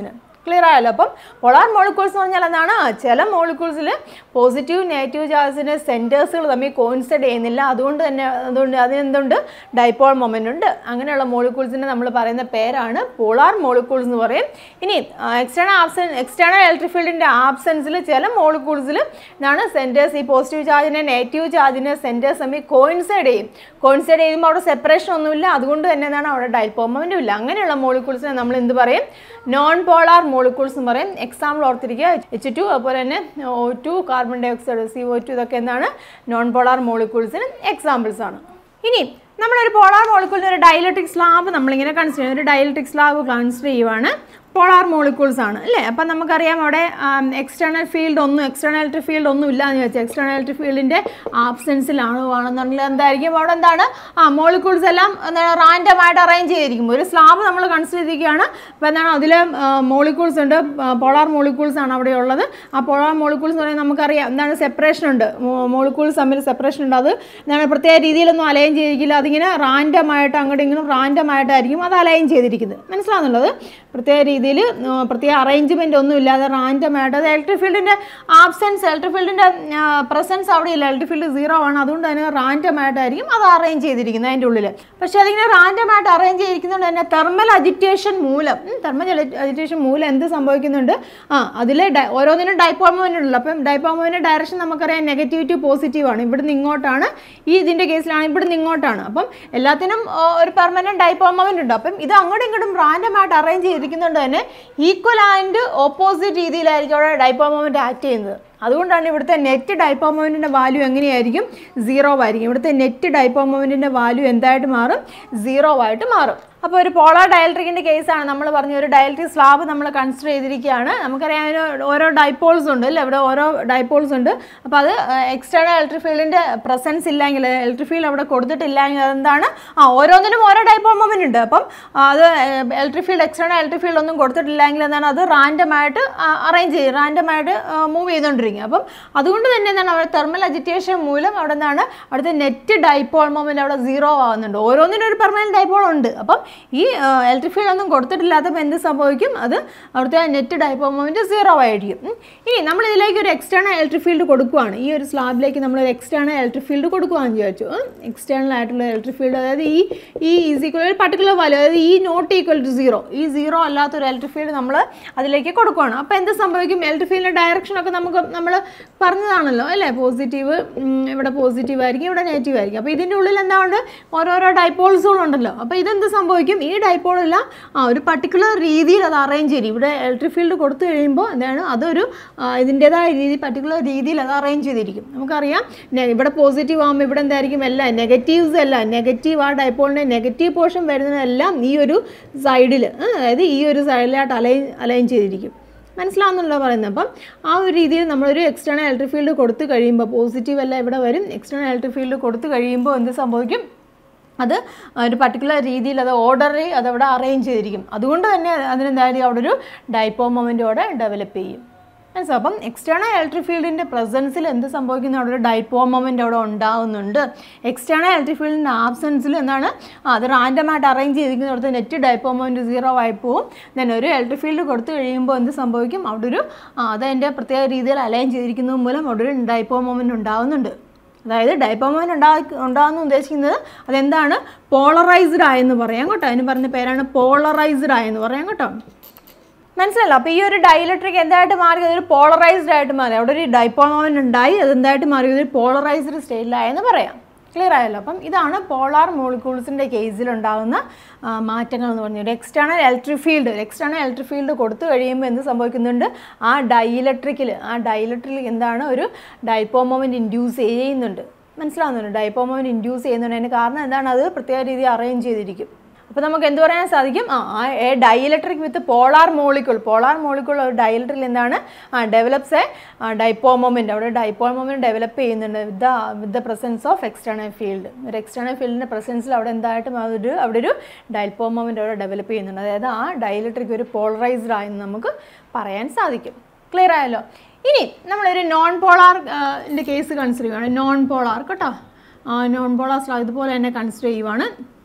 ക്ലിയർ ആയല്ലോ. അപ്പം പോളാർ മോളിക്യൂൾസ് എന്ന് പറഞ്ഞാൽ എന്താണ്? ചില മോളിക്യൂൾസിൽ പോസിറ്റീവ് നെഗറ്റീവ് ചാർജിൻ്റെ സെൻറ്റേഴ്സുകൾ തമ്മിൽ കോയിൻസൈഡ് ചെയ്യുന്നില്ല, അതുകൊണ്ട് തന്നെ അതുകൊണ്ട് അതിനെന്തുണ്ട്? ഡൈപോൾ മൊമെൻ്റ് ഉണ്ട്. അങ്ങനെയുള്ള മോളിക്യൂൾസിനെ നമ്മൾ പറയുന്ന പേരാണ് പോളാർ മോളിക്യൂൾസ് എന്ന് പറയും. ഇനി എക്സ്റ്റേണൽ ആബ്സെൻ എക്സ്റ്റേണൽ ഇലക്ട്രിക് ഫീൽഡിൻ്റെ ആബ്സെൻസിൽ ചില മോളിക്യൂൾസിൽ എന്താണ് സെൻറ്റേഴ്സ് ഈ പോസിറ്റീവ് ചാർജിൻ്റെ നെഗറ്റീവ് ചാർജിൻ്റെ സെൻറ്റേഴ്സ് തമ്മിൽ കോയിൻസൈഡ് ചെയ്യും. കോയിൻസൈഡ് ചെയ്യുമ്പോൾ അവിടെ സെപ്പറേഷൻ ഒന്നുമില്ല, അതുകൊണ്ട് തന്നെ എന്താണ് അവിടെ ഡൈപോൾ മൊമെൻ്റും ഇല്ല. അങ്ങനെയുള്ള മോളിക്യൂൾസിനെ നമ്മൾ എന്ത് പറയും? നോൺ പോളാർ മോളിക്യൂൾസ് എന്ന് പറയും. എക്സാമ്പിൾ ഓർത്തിരിക്കുക, എച്ച് ടു, അതുപോലെ തന്നെ O two, carbon dioxide, C O two, ഇതൊക്കെ എന്താണ്? നോൺ പോളാർ മോളിക്യൂൾസിന് എക്സാമ്പിൾസ് ആണ്. ഇനി നമ്മളൊരു പോളാർ മോളിക്യൂളിന് ഒരു ഡൈലക്ട്രിക് സ്ലാബ് നമ്മളിങ്ങനെ കൺസിഡർ ചെയ്യുന്നത്, ഒരു ഡൈലക്ട്രിക് സ്ലാബ് കൺസിഡർ ചെയ്യുവാണ്. പോളാർ മോളിക്യൂൾസ് ആണ് അല്ലേ. അപ്പം നമുക്കറിയാം അവിടെ എക്സ്റ്റേണൽ ഫീൽഡ് ഒന്നും എക്സ്റ്റേണൽ ഇലക്ട്രിക് ഫീൽഡ് ഒന്നും ഇല്ല എന്ന് വെച്ചാൽ എക്സ്റ്റേണൽ ഇലക്ട്രിക് ഫീൽഡിൻ്റെ ആബ്സെൻസിലാണ് ആണെന്നുണ്ടെങ്കിൽ എന്തായിരിക്കും അവിടെ എന്താണ്? ആ മോളിക്യൂൾസ് എല്ലാം എന്താണ് റാൻഡമായിട്ട് അറേഞ്ച് ചെയ്തിരിക്കും. ഒരു സ്ലാബ് നമ്മൾ കൺസിഡർ ചെയ്തിരിക്കുകയാണ്. അപ്പോൾ എന്താണ് അതിൽ മോളിക്യൂൾസ് ഉണ്ട്, പോളാർ മോളിക്യൂൾസ് ആണ് അവിടെ ഉള്ളത്. ആ പോളാർ മോളിക്യൂൾസ് എന്ന് പറയുന്നത് നമുക്കറിയാം എന്താണ്? സെപ്പറേഷൻ ഉണ്ട്, മോളിക്യൂൾസ് തമ്മിൽ സെപ്പറേഷൻ ഉണ്ട്. അത് എന്താണ് പ്രത്യേക രീതിയിലൊന്നും അലൈൻ ചെയ്തിരിക്കില്ല, അതിങ്ങനെ റാൻഡമായിട്ട് അങ്ങോട്ടും ഇങ്ങോട്ടും റാൻഡമായിട്ടായിരിക്കും അത് അലൈൻ ചെയ്തിരിക്കുന്നത്. മനസ്സിലാകുന്നുള്ളത്? പ്രത്യേക രീതിയിൽ പ്രത്യേക അറേഞ്ച്മെൻറ്റ് ഒന്നും ഇല്ലാതെ റാൻഡമായിട്ട് അത് ഇലക്ട്രിക് ഫീൽഡിൻ്റെ ആബ്സെൻസ് ഇലക്ട്രിക് ഫീൽഡിൻ്റെ പ്രസൻസ് അവിടെ ഇല്ല, ഇലക്ട്രിക് ഫീൽഡ് സീറോ ആണ്, അതുകൊണ്ട് തന്നെ റാൻഡമായിട്ടായിരിക്കും അത് അറേഞ്ച് ചെയ്തിരിക്കുന്നത് അതിൻ്റെ ഉള്ളിൽ. പക്ഷേ അതിങ്ങനെ റാൻഡമായിട്ട് അറേഞ്ച് ചെയ്തിരിക്കുന്നതുകൊണ്ട് തന്നെ തെർമൽ അജിറ്റേഷൻ മൂലം തെർമൽ അജിറ്റേഷൻ മൂലം എന്ത് സംഭവിക്കുന്നുണ്ട്? ആ അതിൽ ഓരോന്നിനും ഡൈപോൾ മൊമെൻ്റ് ഉണ്ടല്ലോ. അപ്പം ഡൈപോൾ മൊമെൻ്റ് ഡയറക്ഷൻ നമുക്കറിയാം നെഗറ്റീവ് ടു പോസിറ്റീവ് ആണ്. ഇവിടുന്ന് ഇങ്ങോട്ടാണ്, ഈ ഇതിൻ്റെ കേസിലാണ് ഇവിടുന്ന് ഇങ്ങോട്ടാണ്. അപ്പം എല്ലാത്തിനും ഒരു പെർമനൻറ്റ് ഡൈപോൾ മൊമെൻ്റ് ഉണ്ട്. അപ്പം ഇത് അങ്ങോട്ടും ഇങ്ങോട്ടും റാൻഡമായിട്ട് അറേഞ്ച് ചെയ്തിരിക്കുന്നതുകൊണ്ട് തന്നെ ഈക്വൽ ആൻഡ് ഓപ്പോസിറ്റ് രീതിയിലായിരിക്കും അവിടെ ഡൈപോൾ മൊമെൻ്റ് ആക്ട് ചെയ്യുന്നത്. അതുകൊണ്ടാണ് ഇവിടുത്തെ നെറ്റ് ഡൈപോൾ മൊമെൻറ്റിൻ്റെ വാല്യൂ എങ്ങനെയായിരിക്കും? സീറോ ആയിരിക്കും. ഇവിടുത്തെ നെറ്റ് ഡൈപോൾ മൊമെൻറ്റിൻ്റെ വാല്യൂ എന്തായിട്ട് മാറും? സീറോ ആയിട്ട് മാറും. അപ്പോൾ ഒരു പോളാർ ഡയലക്ട്രിക്കിൻ്റെ കേസാണ് നമ്മൾ പറഞ്ഞ ഒരു ഡയലക്ട്രിക് സ്ലാബ് നമ്മൾ കൺസിഡർ ചെയ്തിരിക്കുകയാണ്. നമുക്കറിയാം അതിന് ഓരോ ഡൈപോൾസ് ഉണ്ട് അല്ലേ, ഇവിടെ ഓരോ ഡൈപോൾസ് ഉണ്ട്. അപ്പോൾ അത് എക്സ്റ്റേണൽ ഇലക്ട്രിക് ഫീൽഡിൻ്റെ പ്രസൻസ് ഇല്ലെങ്കിൽ, ഇലക്ട്രിക് ഫീൽഡ് അവിടെ കൊടുത്തിട്ടില്ലെങ്കിൽ അതെന്താണ്? ആ ഓരോന്നിനും ഓരോ ഡൈപോൾ മൊമെൻ്റ് ഉണ്ട്. അപ്പം അത് electric field external electric field ഒന്നും കൊടുത്തിട്ടില്ലെങ്കിൽ എന്താണ്? അത് റാൻഡമായിട്ട് അറേഞ്ച് ചെയ്യും, റാൻഡമായിട്ട് മൂവ് ചെയ്തുകൊണ്ടിരിക്കും. അപ്പം അതുകൊണ്ട് തന്നെ എന്താണ് അവിടെ തെർമൽ അജിറ്റേഷൻ മൂലം അവിടെ എന്താണ് അവിടുത്തെ നെറ്റ് ഡൈപോൾ മൊമെൻ്റ് അവിടെ സീറോ ആവുന്നുണ്ട്. ഓരോന്നിനും ഒരു പെർമനൻറ്റ് ഡൈപോൾ ഉണ്ട്. അപ്പം ഈ ഇലക്ട്രിക് ഫീൽഡ് ഒന്നും കൊടുത്തിട്ടില്ലാത്തപ്പോൾ എന്ത് സംഭവിക്കും? അത് അവിടുത്തെ നെറ്റ് ഡൈപോൾ മൊമെൻ്റ് സീറോ ആയിരിക്കും. ഇനി നമ്മൾ ഇതിലേക്ക് ഒരു എക്സ്റ്റേണൽ ഇലക്ട്രിക് ഫീൽഡ് കൊടുക്കുകയാണ്. ഈ ഒരു സ്ലാബിലേക്ക് നമ്മൾ ഒരു എക്സ്റ്റേണൽ ഇലക്ട്രിക് ഫീൽഡ് കൊടുക്കുകയെന്ന് വിചാരിച്ചു. എക്സ്റ്റേണൽ ആയിട്ടുള്ള ഇലക്ട്രിക് ഫീൽഡ്, അതായത് ഈ ഈ ഈസ് ഈക്വൽ ഒരു പർട്ടിക്കുലർ വാല്യൂ, അതായത് ഈ നോട്ട് ഈക്വൽ ടു സീറോ, ഈ സീറോ അല്ലാത്തൊരു ഇലക്ട്രിക് ഫീൽഡ് നമ്മൾ അതിലേക്ക് കൊടുക്കുകയാണ്. അപ്പോൾ എന്ത് സംഭവിക്കും? ഇലക്ട്രിക് ഫീൽഡിൻ്റെ ഡയറക്ഷനൊക്കെ നമുക്ക് നമ്മൾ പറഞ്ഞതാണല്ലോ അല്ലേ. പോസിറ്റീവ്, ഇവിടെ പോസിറ്റീവ് ആയിരിക്കും, ഇവിടെ നെഗറ്റീവ് ആയിരിക്കും. അപ്പോൾ ഇതിൻ്റെ ഉള്ളിൽ എന്താണ്? ഓരോരോ ഡൈപോൾസുകളുണ്ടല്ലോ. അപ്പോൾ ഇതെന്ത് സംഭവിക്കും? ഈ ഡൈപോളെല്ലാം ആ ഒരു പർട്ടിക്കുലർ രീതിയിൽ അത് അറേഞ്ച് ചെയ്യും. ഇവിടെ ഇലക്ട്രിക് ഫീൽഡ് കൊടുത്തു കഴിയുമ്പോൾ എന്താണ് അതൊരു ഇതിൻ്റെതായ രീതി പർട്ടിക്കുലർ രീതിയിൽ അത് അറേഞ്ച് ചെയ്തിരിക്കും. നമുക്കറിയാം ഇവിടെ പോസിറ്റീവ് ആകുമ്പോൾ ഇവിടെ എന്തായിരിക്കും? എല്ലാം നെഗറ്റീവ്സ് എല്ലാം നെഗറ്റീവ്, ആ ഡൈപോളിൻ്റെ നെഗറ്റീവ് പോർഷൻ വരുന്നതെല്ലാം ഈ ഒരു സൈഡിൽ, അതായത് ഈ ഒരു സൈഡിലായിട്ട് അലൈൻ അലൈൻ ചെയ്തിരിക്കും. മനസ്സിലാവുന്നുണ്ടല്ലോ പറയുന്നത്? അപ്പം ആ ഒരു രീതിയിൽ നമ്മളൊരു എക്സ്റ്റേണൽ ഇലക്ട്രിക് ഫീൽഡ് കൊടുത്തു കഴിയുമ്പോൾ പോസിറ്റീവ് എല്ലാം ഇവിടെ വരും. എക്സ്റ്റേണൽ ഇലക്ട്രിക് ഫീൽഡ് കൊടുത്തു കഴിയുമ്പോൾ എന്ത് സംഭവിക്കും? അത് ഒരു പർട്ടിക്കുലർ രീതിയിൽ അത് ഓർഡറിൽ അതവിടെ അറേഞ്ച് ചെയ്തിരിക്കും. അതുകൊണ്ട് തന്നെ അതിനെന്തായാലും അവിടെ ഒരു ഡൈപോൾ മൊമെൻ്റ് അവിടെ ഡെവലപ്പ് ചെയ്യും. മനസ്സിലാവും? അപ്പം എക്സ്റ്റേണൽ ഇലക്ട്രിക് ഫീൽഡിൻ്റെ പ്രസൻസിൽ എന്ത് സംഭവിക്കുന്നു? അവിടെ ഒരു ഡൈപോൾ മൊമെൻ്റ് അവിടെ ഉണ്ടാകുന്നുണ്ട്. എക്സ്റ്റേണൽ ഇലക്ട്രിക് ഫീൽഡിൻ്റെ ആബ്സെൻസിൽ എന്താണ് അത് റാൻഡമായിട്ട് അറേഞ്ച് ചെയ്തിരിക്കുന്നിടത്ത് നെറ്റ് ഡൈപോൾ മൊമെൻ്റ് സീറോ ആയി പോവും. ദെൻ ഒരു ഇലക്ട്രിക് ഫീൽഡ് കൊടുത്തു കഴിയുമ്പോൾ എന്ത് സംഭവിക്കും? അവിടെ ഒരു അതതിൻ്റെ പ്രത്യേക രീതിയിൽ അലൈൻ ചെയ്തിരിക്കുന്നത് മൂലം അവിടെ ഒരു ഡൈപോൾ മൊമെൻ്റ് ഉണ്ടാകുന്നുണ്ട്. അതായത് ഡൈപോൾ മൊമെൻ്റ് ഉണ്ടാ ഉണ്ടാകുന്ന ഉദ്ദേശിക്കുന്നത് അതെന്താണ്? പോളറൈസ്ഡ് ആയെന്ന് പറയാം കേട്ടോ. അതിന് പറഞ്ഞ പേരാണ് പോളറൈസ്ഡ് ആയെന്ന് പറയാം കേട്ടോ. മനസ്സിലല്ലോ? അപ്പോൾ ഈ ഒരു ഡൈലക്ട്രിക് എന്തായിട്ട് മാറി? അതൊരു പോളറൈസ്ഡ് ആയിട്ട് മാറി. അവിടെ ഒരു ഡൈപോൾ മൊമെൻ്റ് ഉണ്ടായി, അതെന്തായിട്ട് മാറി? ഒരു പോളറൈസ്ഡ് സ്റ്റേറ്റിലായെന്ന് പറയാം. ക്ലിയർ ആയല്ലോ? അപ്പം ഇതാണ് പോളാർ മോളിക്യൂൾസിൻ്റെ കേസിലുണ്ടാകുന്ന മാറ്റങ്ങൾ എന്ന് പറഞ്ഞത്. External electric field external electric field കൊടുത്തു കഴിയുമ്പോൾ എന്ത് സംഭവിക്കുന്നുണ്ട്? ആ ഡൈലക്ട്രിക്കിൽ ആ ഡൈലക്ട്രിക്കിൽ എന്താണ് ഒരു ഡൈപോൾ മൊമെൻ്റ് ഇൻഡ്യൂസ് ചെയ്യുന്നുണ്ട്. മനസ്സിലാവുന്നുണ്ട്? ഡൈപോൾ മൊമെൻ്റ് ഇൻഡ്യൂസ് ചെയ്യുന്നുണ്ട്. അതിന് കാരണം എന്താണ്? അത് പ്രത്യേക രീതിയിൽ അറേഞ്ച് ചെയ്തിരിക്കും. അപ്പോൾ നമുക്ക് എന്ത് പറയാൻ സാധിക്കും? ആ a dielectric with polar molecule polar molecule ഒരു ഡൈലക്ട്രിക്കിൽ എന്താണ് ആ ഡെവലപ്സ് എ ഡൈപോൾ മൊമെൻ്റ്. അവിടെ ഡൈപോൾ മൊമെൻ്റ് ഡെവലപ്പ് ചെയ്യുന്നുണ്ട് with the with the presence of external field. ഒരു എക്സ്റ്റേണൽ ഫീൽഡിൻ്റെ പ്രസൻസിൽ അവിടെ എന്തായിട്ടും ഒരു അവിടെ ഒരു ഡൈപോൾ മൊമെൻ്റ് അവിടെ ഡെവലപ്പ് ചെയ്യുന്നുണ്ട്. അതായത് ആ ഡൈലക്ട്രിക് ഒരു പോളറൈസ്ഡ് ആയെന്ന് നമുക്ക് പറയാൻ സാധിക്കും. ക്ലിയർ ആയല്ലോ? ഇനി നമ്മളൊരു നോൺ പോളാറിൻ്റെ കേസ് കൺസിഡർ ചെയ്യുകയാണ്. നോൺ പോളാർ കേട്ടോ. നോൺ പോളാർ ഇതുപോലെ തന്നെ കൺസിഡർ ചെയ്യുവാണ്.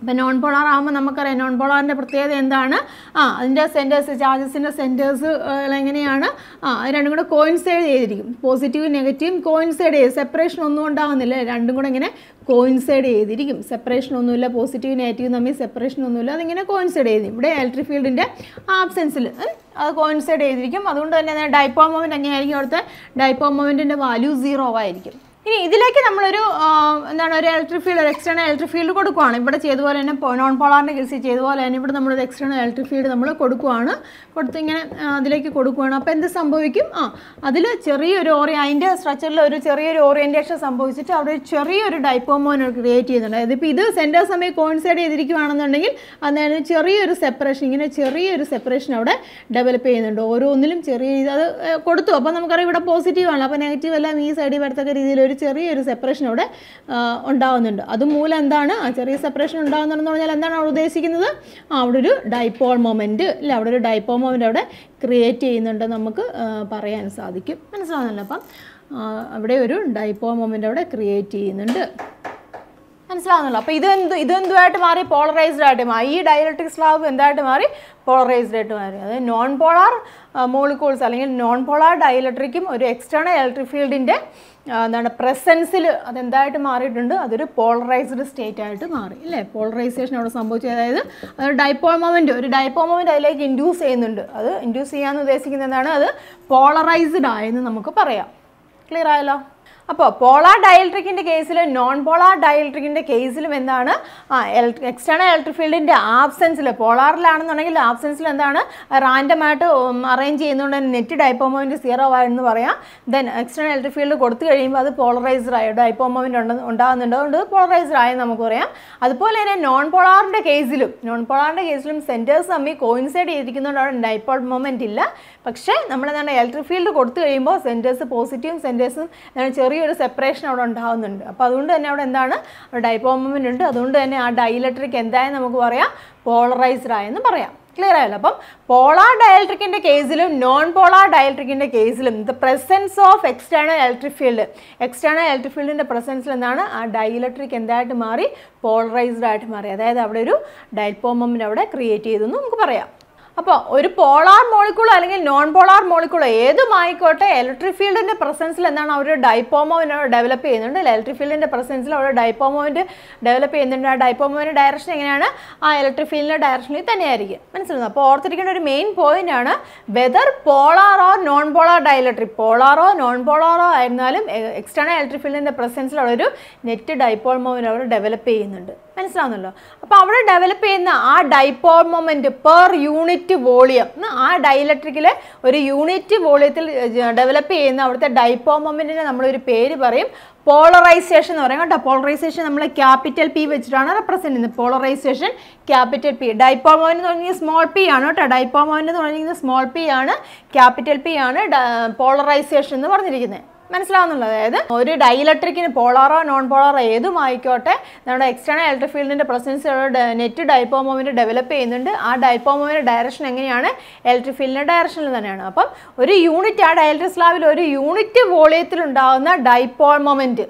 ഇപ്പം നോൺ പോളാർ ആകുമ്പോൾ നമുക്കറിയാം നോൺ പോളാറിൻ്റെ പ്രത്യേകത എന്താണ്? ആ അതിൻ്റെ സെൻറ്റേഴ്സ് ചാർജസിൻ്റെ സെൻറ്റേഴ്സ് എങ്ങനെയാണ്? ആ അത് രണ്ടും കൂടെ കോയിൻസൈഡ് ചെയ്തിരിക്കും. പോസിറ്റീവും നെഗറ്റീവും കോയിൻസൈഡ് ചെയ്ത് സെപ്പറേഷൻ ഒന്നും ഉണ്ടാകുന്നില്ല, രണ്ടും കൂടെ ഇങ്ങനെ കോയിൻസൈഡ് ചെയ്തിരിക്കും. സെപ്പറേഷൻ ഒന്നുമില്ല, പോസിറ്റീവ് നെഗറ്റീവ് തമ്മിൽ സെപ്പറേഷൻ ഒന്നുമില്ല, അതിങ്ങനെ കോയിൻസൈഡ് ചെയ്തിരിക്കും. ഇവിടെ ഇലക്ട്രിക് ഫീൽഡിൻ്റെ ആബ്സെൻസിൽ അത് കോയിൻസൈഡ് ചെയ്തിരിക്കും. അതുകൊണ്ട് തന്നെ ഡൈപോൾ മൊമെൻറ്റ് എങ്ങനെയായിരിക്കും? അവിടുത്തെ ഡൈപോൾ മൊമെൻറ്റിൻ്റെ വാല്യൂ സീറോ ആയിരിക്കും. ഇനി ഇതിലേക്ക് നമ്മളൊരു എന്താണ് ഒരു ഇലക്ട്രിക് ഫീൽഡ് ഒരു എക്സ്റ്റേണൽ ഇലക്ട്രിക് ഫീൽഡ് കൊടുക്കുകയാണ്. ഇവിടെ ചെയ്തതുപോലെ തന്നെ നോൺ പോളാറിൻ്റെ കേസിൽ ചെയ്തതുപോലെ തന്നെ ഇവിടെ നമ്മളൊരു എക്സ്റ്റേണൽ ഇലക്ട്രിക് ഫീൽഡ് നമ്മൾ കൊടുക്കുകയാണ്. കൊടുത്ത് ഇങ്ങനെ അതിലേക്ക് കൊടുക്കുകയാണ്. അപ്പോൾ എന്ത് സംഭവിക്കും? ആ അതിൽ ചെറിയൊരു ഓറി അതിൻ്റെ സ്ട്രക്ചറിൽ ഒരു ചെറിയൊരു ഓറിയൻറ്റേഷൻ സംഭവിച്ചിട്ട് അവിടെ ഒരു ചെറിയൊരു ഡൈപോൾ മൊമെൻറ്റ് ക്രിയേറ്റ് ചെയ്യുന്നുണ്ട്. അതായത് ഇപ്പോൾ ഇത് സെൻറ്റർ സമയം കോയിൻസൈഡ് ചെയ്തിരിക്കുകയാണെന്നുണ്ടെങ്കിൽ അതായത് ചെറിയൊരു സെപ്പറേഷൻ ഇങ്ങനെ ചെറിയൊരു സെപ്പറേഷൻ അവിടെ ഡെവലപ്പ് ചെയ്യുന്നുണ്ട്. ഓരോന്നിലും ചെറിയ അത് കൊടുത്തു. അപ്പോൾ നമുക്കറിയാം ഇവിടെ പോസിറ്റീവാണ്, അപ്പോൾ നെഗറ്റീവ് എല്ലാം ഈ സൈഡിൽ വരത്തക്ക രീതിയിൽ ഒരു ചെറിയൊരു സെപ്പറേഷൻ അവിടെ ഉണ്ടാകുന്നുണ്ട്. അതുമൂലം എന്താണ് ആ ചെറിയ സെപ്പറേഷൻ ഉണ്ടാകുന്നുണ്ടെന്ന് പറഞ്ഞാൽ എന്താണ് അവിടെ ഉദ്ദേശിക്കുന്നത്? ആ അവിടെ ഒരു ഡൈപോൾ മൊമെൻറ്റ് ഇല്ല അവിടെ ഒരു ഡൈപോൾ മൊമെൻറ്റ് അവിടെ ക്രിയേറ്റ് ചെയ്യുന്നുണ്ട് നമുക്ക് പറയാൻ സാധിക്കും. മനസ്സിലാവുന്നല്ലോ? അപ്പം അവിടെ ഒരു ഡൈപോൾ മൊമെൻറ്റ് അവിടെ ക്രിയേറ്റ് ചെയ്യുന്നുണ്ട്. മനസ്സിലാവുന്നല്ലോ? അപ്പോൾ ഇതെന്ത് ഇതെന്തുമായിട്ട് മാറി? പോളറൈസ്ഡ് ആയിട്ട് മാറി. ഈ ഡൈഇലക്ട്രിക് സ്ലാബ് എന്തായിട്ട് മാറി? പോളറൈസ്ഡ് ആയിട്ട് മാറി. അതായത് നോൺ പോളാർ മോളിക്യൂൾസ് അല്ലെങ്കിൽ നോൺ പോളാർ ഡൈഇലക്ട്രിക്കും ഒരു എക്സ്റ്റേണൽ ഇലക്ട്രിക് ഫീൽഡിൻ്റെ എന്താണ് പ്രസൻസിൽ അതെന്തായിട്ട് മാറിയിട്ടുണ്ട്? അതൊരു പോളറൈസ്ഡ് സ്റ്റേറ്റ് ആയിട്ട് മാറി ഇല്ലേ? പോളറൈസേഷൻ അവിടെ സംഭവിച്ചു. അതായത് അതൊരു ഡൈപോൾ മൊമെൻറ്റ് ഒരു ഡൈപോൾ മൊമെൻറ്റ് അതിലേക്ക് ഇൻഡ്യൂസ് ചെയ്യുന്നുണ്ട്. അത് ഇൻഡ്യൂസ് ചെയ്യാമെന്ന് ഉദ്ദേശിക്കുന്നത് എന്താണ്? അത് പോളറൈസ്ഡ് ആയെന്ന് നമുക്ക് പറയാം. ക്ലിയർ ആയല്ലോ? അപ്പോൾ പോളാർ ഡൈഇലക്ട്രിക്കിൻ്റെ കേസിലും നോൺ പോളാർ ഡൈഇലക്ട്രിക്കിൻ്റെ കേസിലും എന്താണ്? ആ എക്സ്റ്റേണൽ ഇലക്ട്രിക് ഫീൽഡിൻ്റെ ആബ്സെൻസിൽ പോളാറിലാണെന്നുണ്ടെങ്കിൽ ആബ്സെൻസിൽ എന്താണ് റാൻഡമായിട്ട് അറേഞ്ച് ചെയ്യുന്നതുകൊണ്ട് തന്നെ നെറ്റ് ഡൈപോൾ മൊമെൻറ്റ് സീറോ ആയെന്ന് പറയാം. ദെൻ എക്സ്റ്റേണൽ ഇലക്ട്രിക് ഫീൽഡ് കൊടുത്തു കഴിയുമ്പോൾ അത് പോളറൈസ്ഡ് ആയി ഡൈപോൾ മൊമെൻറ്റ് ഉണ്ട് ഉണ്ടാകുന്നുണ്ട്. അതുകൊണ്ട് പോളറൈസ്ഡ് ആയെന്ന് നമുക്ക് പറയാം. അതുപോലെ തന്നെ നോൺ പോളാറിൻ്റെ കേസിലും നോൺ പോളാറിൻ്റെ കേസിലും സെൻറ്റേഴ്സ് തമ്മിൽ കോയിൻസൈഡ് ചെയ്തിരിക്കുന്നതുകൊണ്ട് അവിടെ ഡൈപോൾ മൊമെൻറ്റ് ഇല്ല. പക്ഷേ നമ്മളെന്താണ് ഇലക്ട്രിക് ഫീൽഡ് കൊടുത്തു കഴിയുമ്പോൾ സെൻറ്റേഴ്സ് പോസിറ്റീവും സെൻറ്റേഴ്സും ചെറിയൊരു സെപ്പറേഷൻ അവിടെ ഉണ്ടാകുന്നുണ്ട്. അപ്പോൾ അതുകൊണ്ട് തന്നെ അവിടെ എന്താണ് ഡൈപോൾ മൊമെൻറ്റ് ഉണ്ട്. അതുകൊണ്ട് തന്നെ ആ ഡൈഇലക്ട്രിക് എന്തായെന്ന് നമുക്ക് പറയാം? പോളറൈസ്ഡ് ആയെന്ന് പറയാം. ക്ലിയർ ആയല്ലോ? അപ്പം പോളാർ ഡൈഇലക്ട്രിക്കിൻ്റെ കേസിലും നോൺ പോളാർ ഡൈഇലക്ട്രിക്കിൻ്റെ കേസിലും the presence of external electric field external electric ഫീൽഡിൻ്റെ പ്രസൻസിൽ എന്താണ് ആ ഡൈഇലക്ട്രിക് എന്തായിട്ട് മാറി? പോളറൈസ്ഡ് ആയിട്ട് മാറി. അതായത് അവിടെ ഒരു ഡൈപോൾ മൊമെൻറ്റ് അവിടെ ക്രിയേറ്റ് ചെയ്തെന്ന് നമുക്ക് പറയാം. അപ്പോൾ ഒരു പോളാർ മോളിക്യൂൾ അല്ലെങ്കിൽ നോൺ പോളാർ മോളിക്യൂൾ ഏതുമായിക്കോട്ടെ ഇലക്ട്രിക് ഫീൽഡിൻ്റെ പ്രസൻസിൽ എന്താണ് അവർ ഡൈപോൾ മൊമെൻറ്റ് ഡെവലപ്പ് ചെയ്യുന്നുണ്ട്. ഇലക്ട്രിക് ഫീൽഡിൻ്റെ പ്രസൻസിൽ അവർ ഡൈപോൾ മൊമെൻറ്റ് ഡെവലപ്പ് ചെയ്യുന്നുണ്ട്. ആ ഡൈപോൾ മൊമെൻറ്റ് ഡയറക്ഷൻ എങ്ങനെയാണ്? ആ ഇലക്ട്രിക് ഫീൽഡിൻ്റെ ഡയറക്ഷനിൽ തന്നെയായിരിക്കും. മനസ്സിലാവുന്നു? അപ്പോൾ ഓർത്തിരിക്കേണ്ട ഒരു മെയിൻ പോയിന്റ് ആണ് whether polar or non polar dielectric പോളാറോ നോൺ പോളാറോ ആയിരുന്നാലും എക്സ്റ്റേണൽ ഇലക്ട്രിക് ഫീൽഡിൻ്റെ പ്രസൻസിൽ അവരൊരു നെറ്റ് ഡൈപോൾ മൊമെൻറ്റ് അവർ ഡെവലപ്പ് ചെയ്യുന്നുണ്ട്. മനസ്സിലാവുന്നല്ലോ? അപ്പോൾ അവിടെ ഡെവലപ്പ് ചെയ്യുന്ന ആ dipole moment per unit volume ആ ഡൈഇലക്ട്രിക്കിലെ ഒരു യൂണിറ്റ് വോളിയത്തിൽ ഡെവലപ്പ് ചെയ്യുന്ന അവിടുത്തെ ഡൈപോൾ മൊമെൻറ്റിനെ നമ്മളൊരു പേര് പറയും പോളറൈസേഷൻ എന്ന് പറയും കേട്ടോ. പോളറൈസേഷൻ നമ്മൾ ക്യാപിറ്റൽ പി വെച്ചിട്ടാണ് റെപ്രസെൻറ്റ് ചെയ്യുന്നത്. Polarisation capital P. Dipole moment എന്ന് പറഞ്ഞാൽ സ്മോൾ പി ആണ് കേട്ടോ. ഡൈപോൾ മൊമെൻറ്റ് എന്ന് പറഞ്ഞിരിക്കുന്നത് സ്മോൾ പി ആണ്, ക്യാപിറ്റൽ പി ആണ് പോളറൈസേഷൻ എന്ന് പറഞ്ഞിരിക്കുന്നത്. മനസ്സിലാവുന്നുള്ളൂ? അതായത് ഒരു ഡൈഇലക്ട്രിക്കിന് പോളാറോ നോൺ പോളാറോ ഏതുമായിക്കോട്ടെ നമ്മുടെ എക്സ്റ്റേണൽ ഇലക്ട്രിക് ഫീൽഡിൻ്റെ presence net dipole moment develop ചെയ്യുന്നുണ്ട്. ആ ഡൈപോൾ മൊമെൻറ്റ് ഡയറക്ഷൻ എങ്ങനെയാണ്? ഇലക്ട്രിക് ഫീൽഡിൻ്റെ ഡയറക്ഷനിൽ തന്നെയാണ്. അപ്പം ഒരു യൂണിറ്റ് ആ ഡൈഇലക്ട്രിക് സ്ലാബിൽ ഒരു യൂണിറ്റ് വോളിയത്തിൽ ഉണ്ടാകുന്ന ഡൈപോൾ മൊമെൻറ്റ്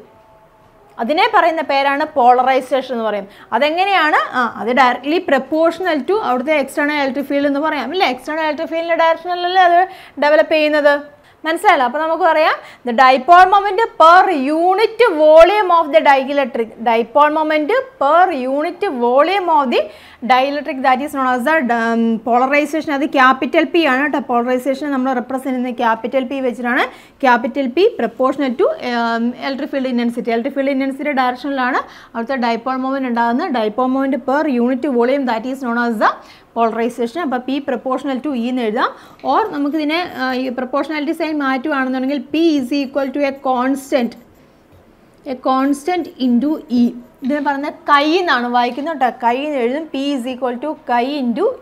അതിനെ പറയുന്ന പേരാണ് പോളറൈസേഷൻ എന്ന് പറയും. അതെങ്ങനെയാണ്? ആ അത് ഡയറക്ട്ലി പ്രപ്പോർഷണൽ ടു അവിടുത്തെ എക്സ്റ്റേണൽ ഇലക്ട്രിക് ഫീൽഡ് എന്ന് പറയാം ഇല്ലേ? എക്സ്റ്റേണൽ ഇലക്ട്രിക് ഫീൽഡിൻ്റെ ഡയറക്ഷനിലല്ലേ അത് ഡെവലപ്പ് ചെയ്യുന്നത്. മനസ്സിലായല്ലോ? അപ്പോൾ നമുക്ക് പറയാം the dipole moment per unit volume of the dielectric dipole moment per unit volume of the dielectric that is known as the polarisation. അത് ക്യാപിറ്റൽ പി ആണ് കേട്ടോ. പോളറൈസേഷൻ നമ്മൾ റെപ്രസെൻറ്റ് ചെയ്യുന്നത് ക്യാപിറ്റൽ പി വെച്ചിട്ടാണ്. Capital P proportional to electric field intensity. Electric field intensity ഡയറക്ഷനിലാണ് അവിടുത്തെ dipole moment ഉണ്ടാകുന്നത്. Dipole moment per unit volume that is known as the polarisation. അപ്പോൾ പി പ്രപ്പോർഷണൽ ടു ഇ എന്ന് എഴുതാം. Or നമുക്കിതിനെ ഈ പ്രപ്പോർഷണാലിറ്റി സൈൻ മാറ്റുകയാണെന്നുണ്ടെങ്കിൽ P is equal to a constant a constant into E. ഇതിന് പറയുന്നത് കൈ എന്നാണ് വായിക്കുന്നത് കേട്ടോ. കൈ എന്ന് എഴുതും. P is equal to chi into E.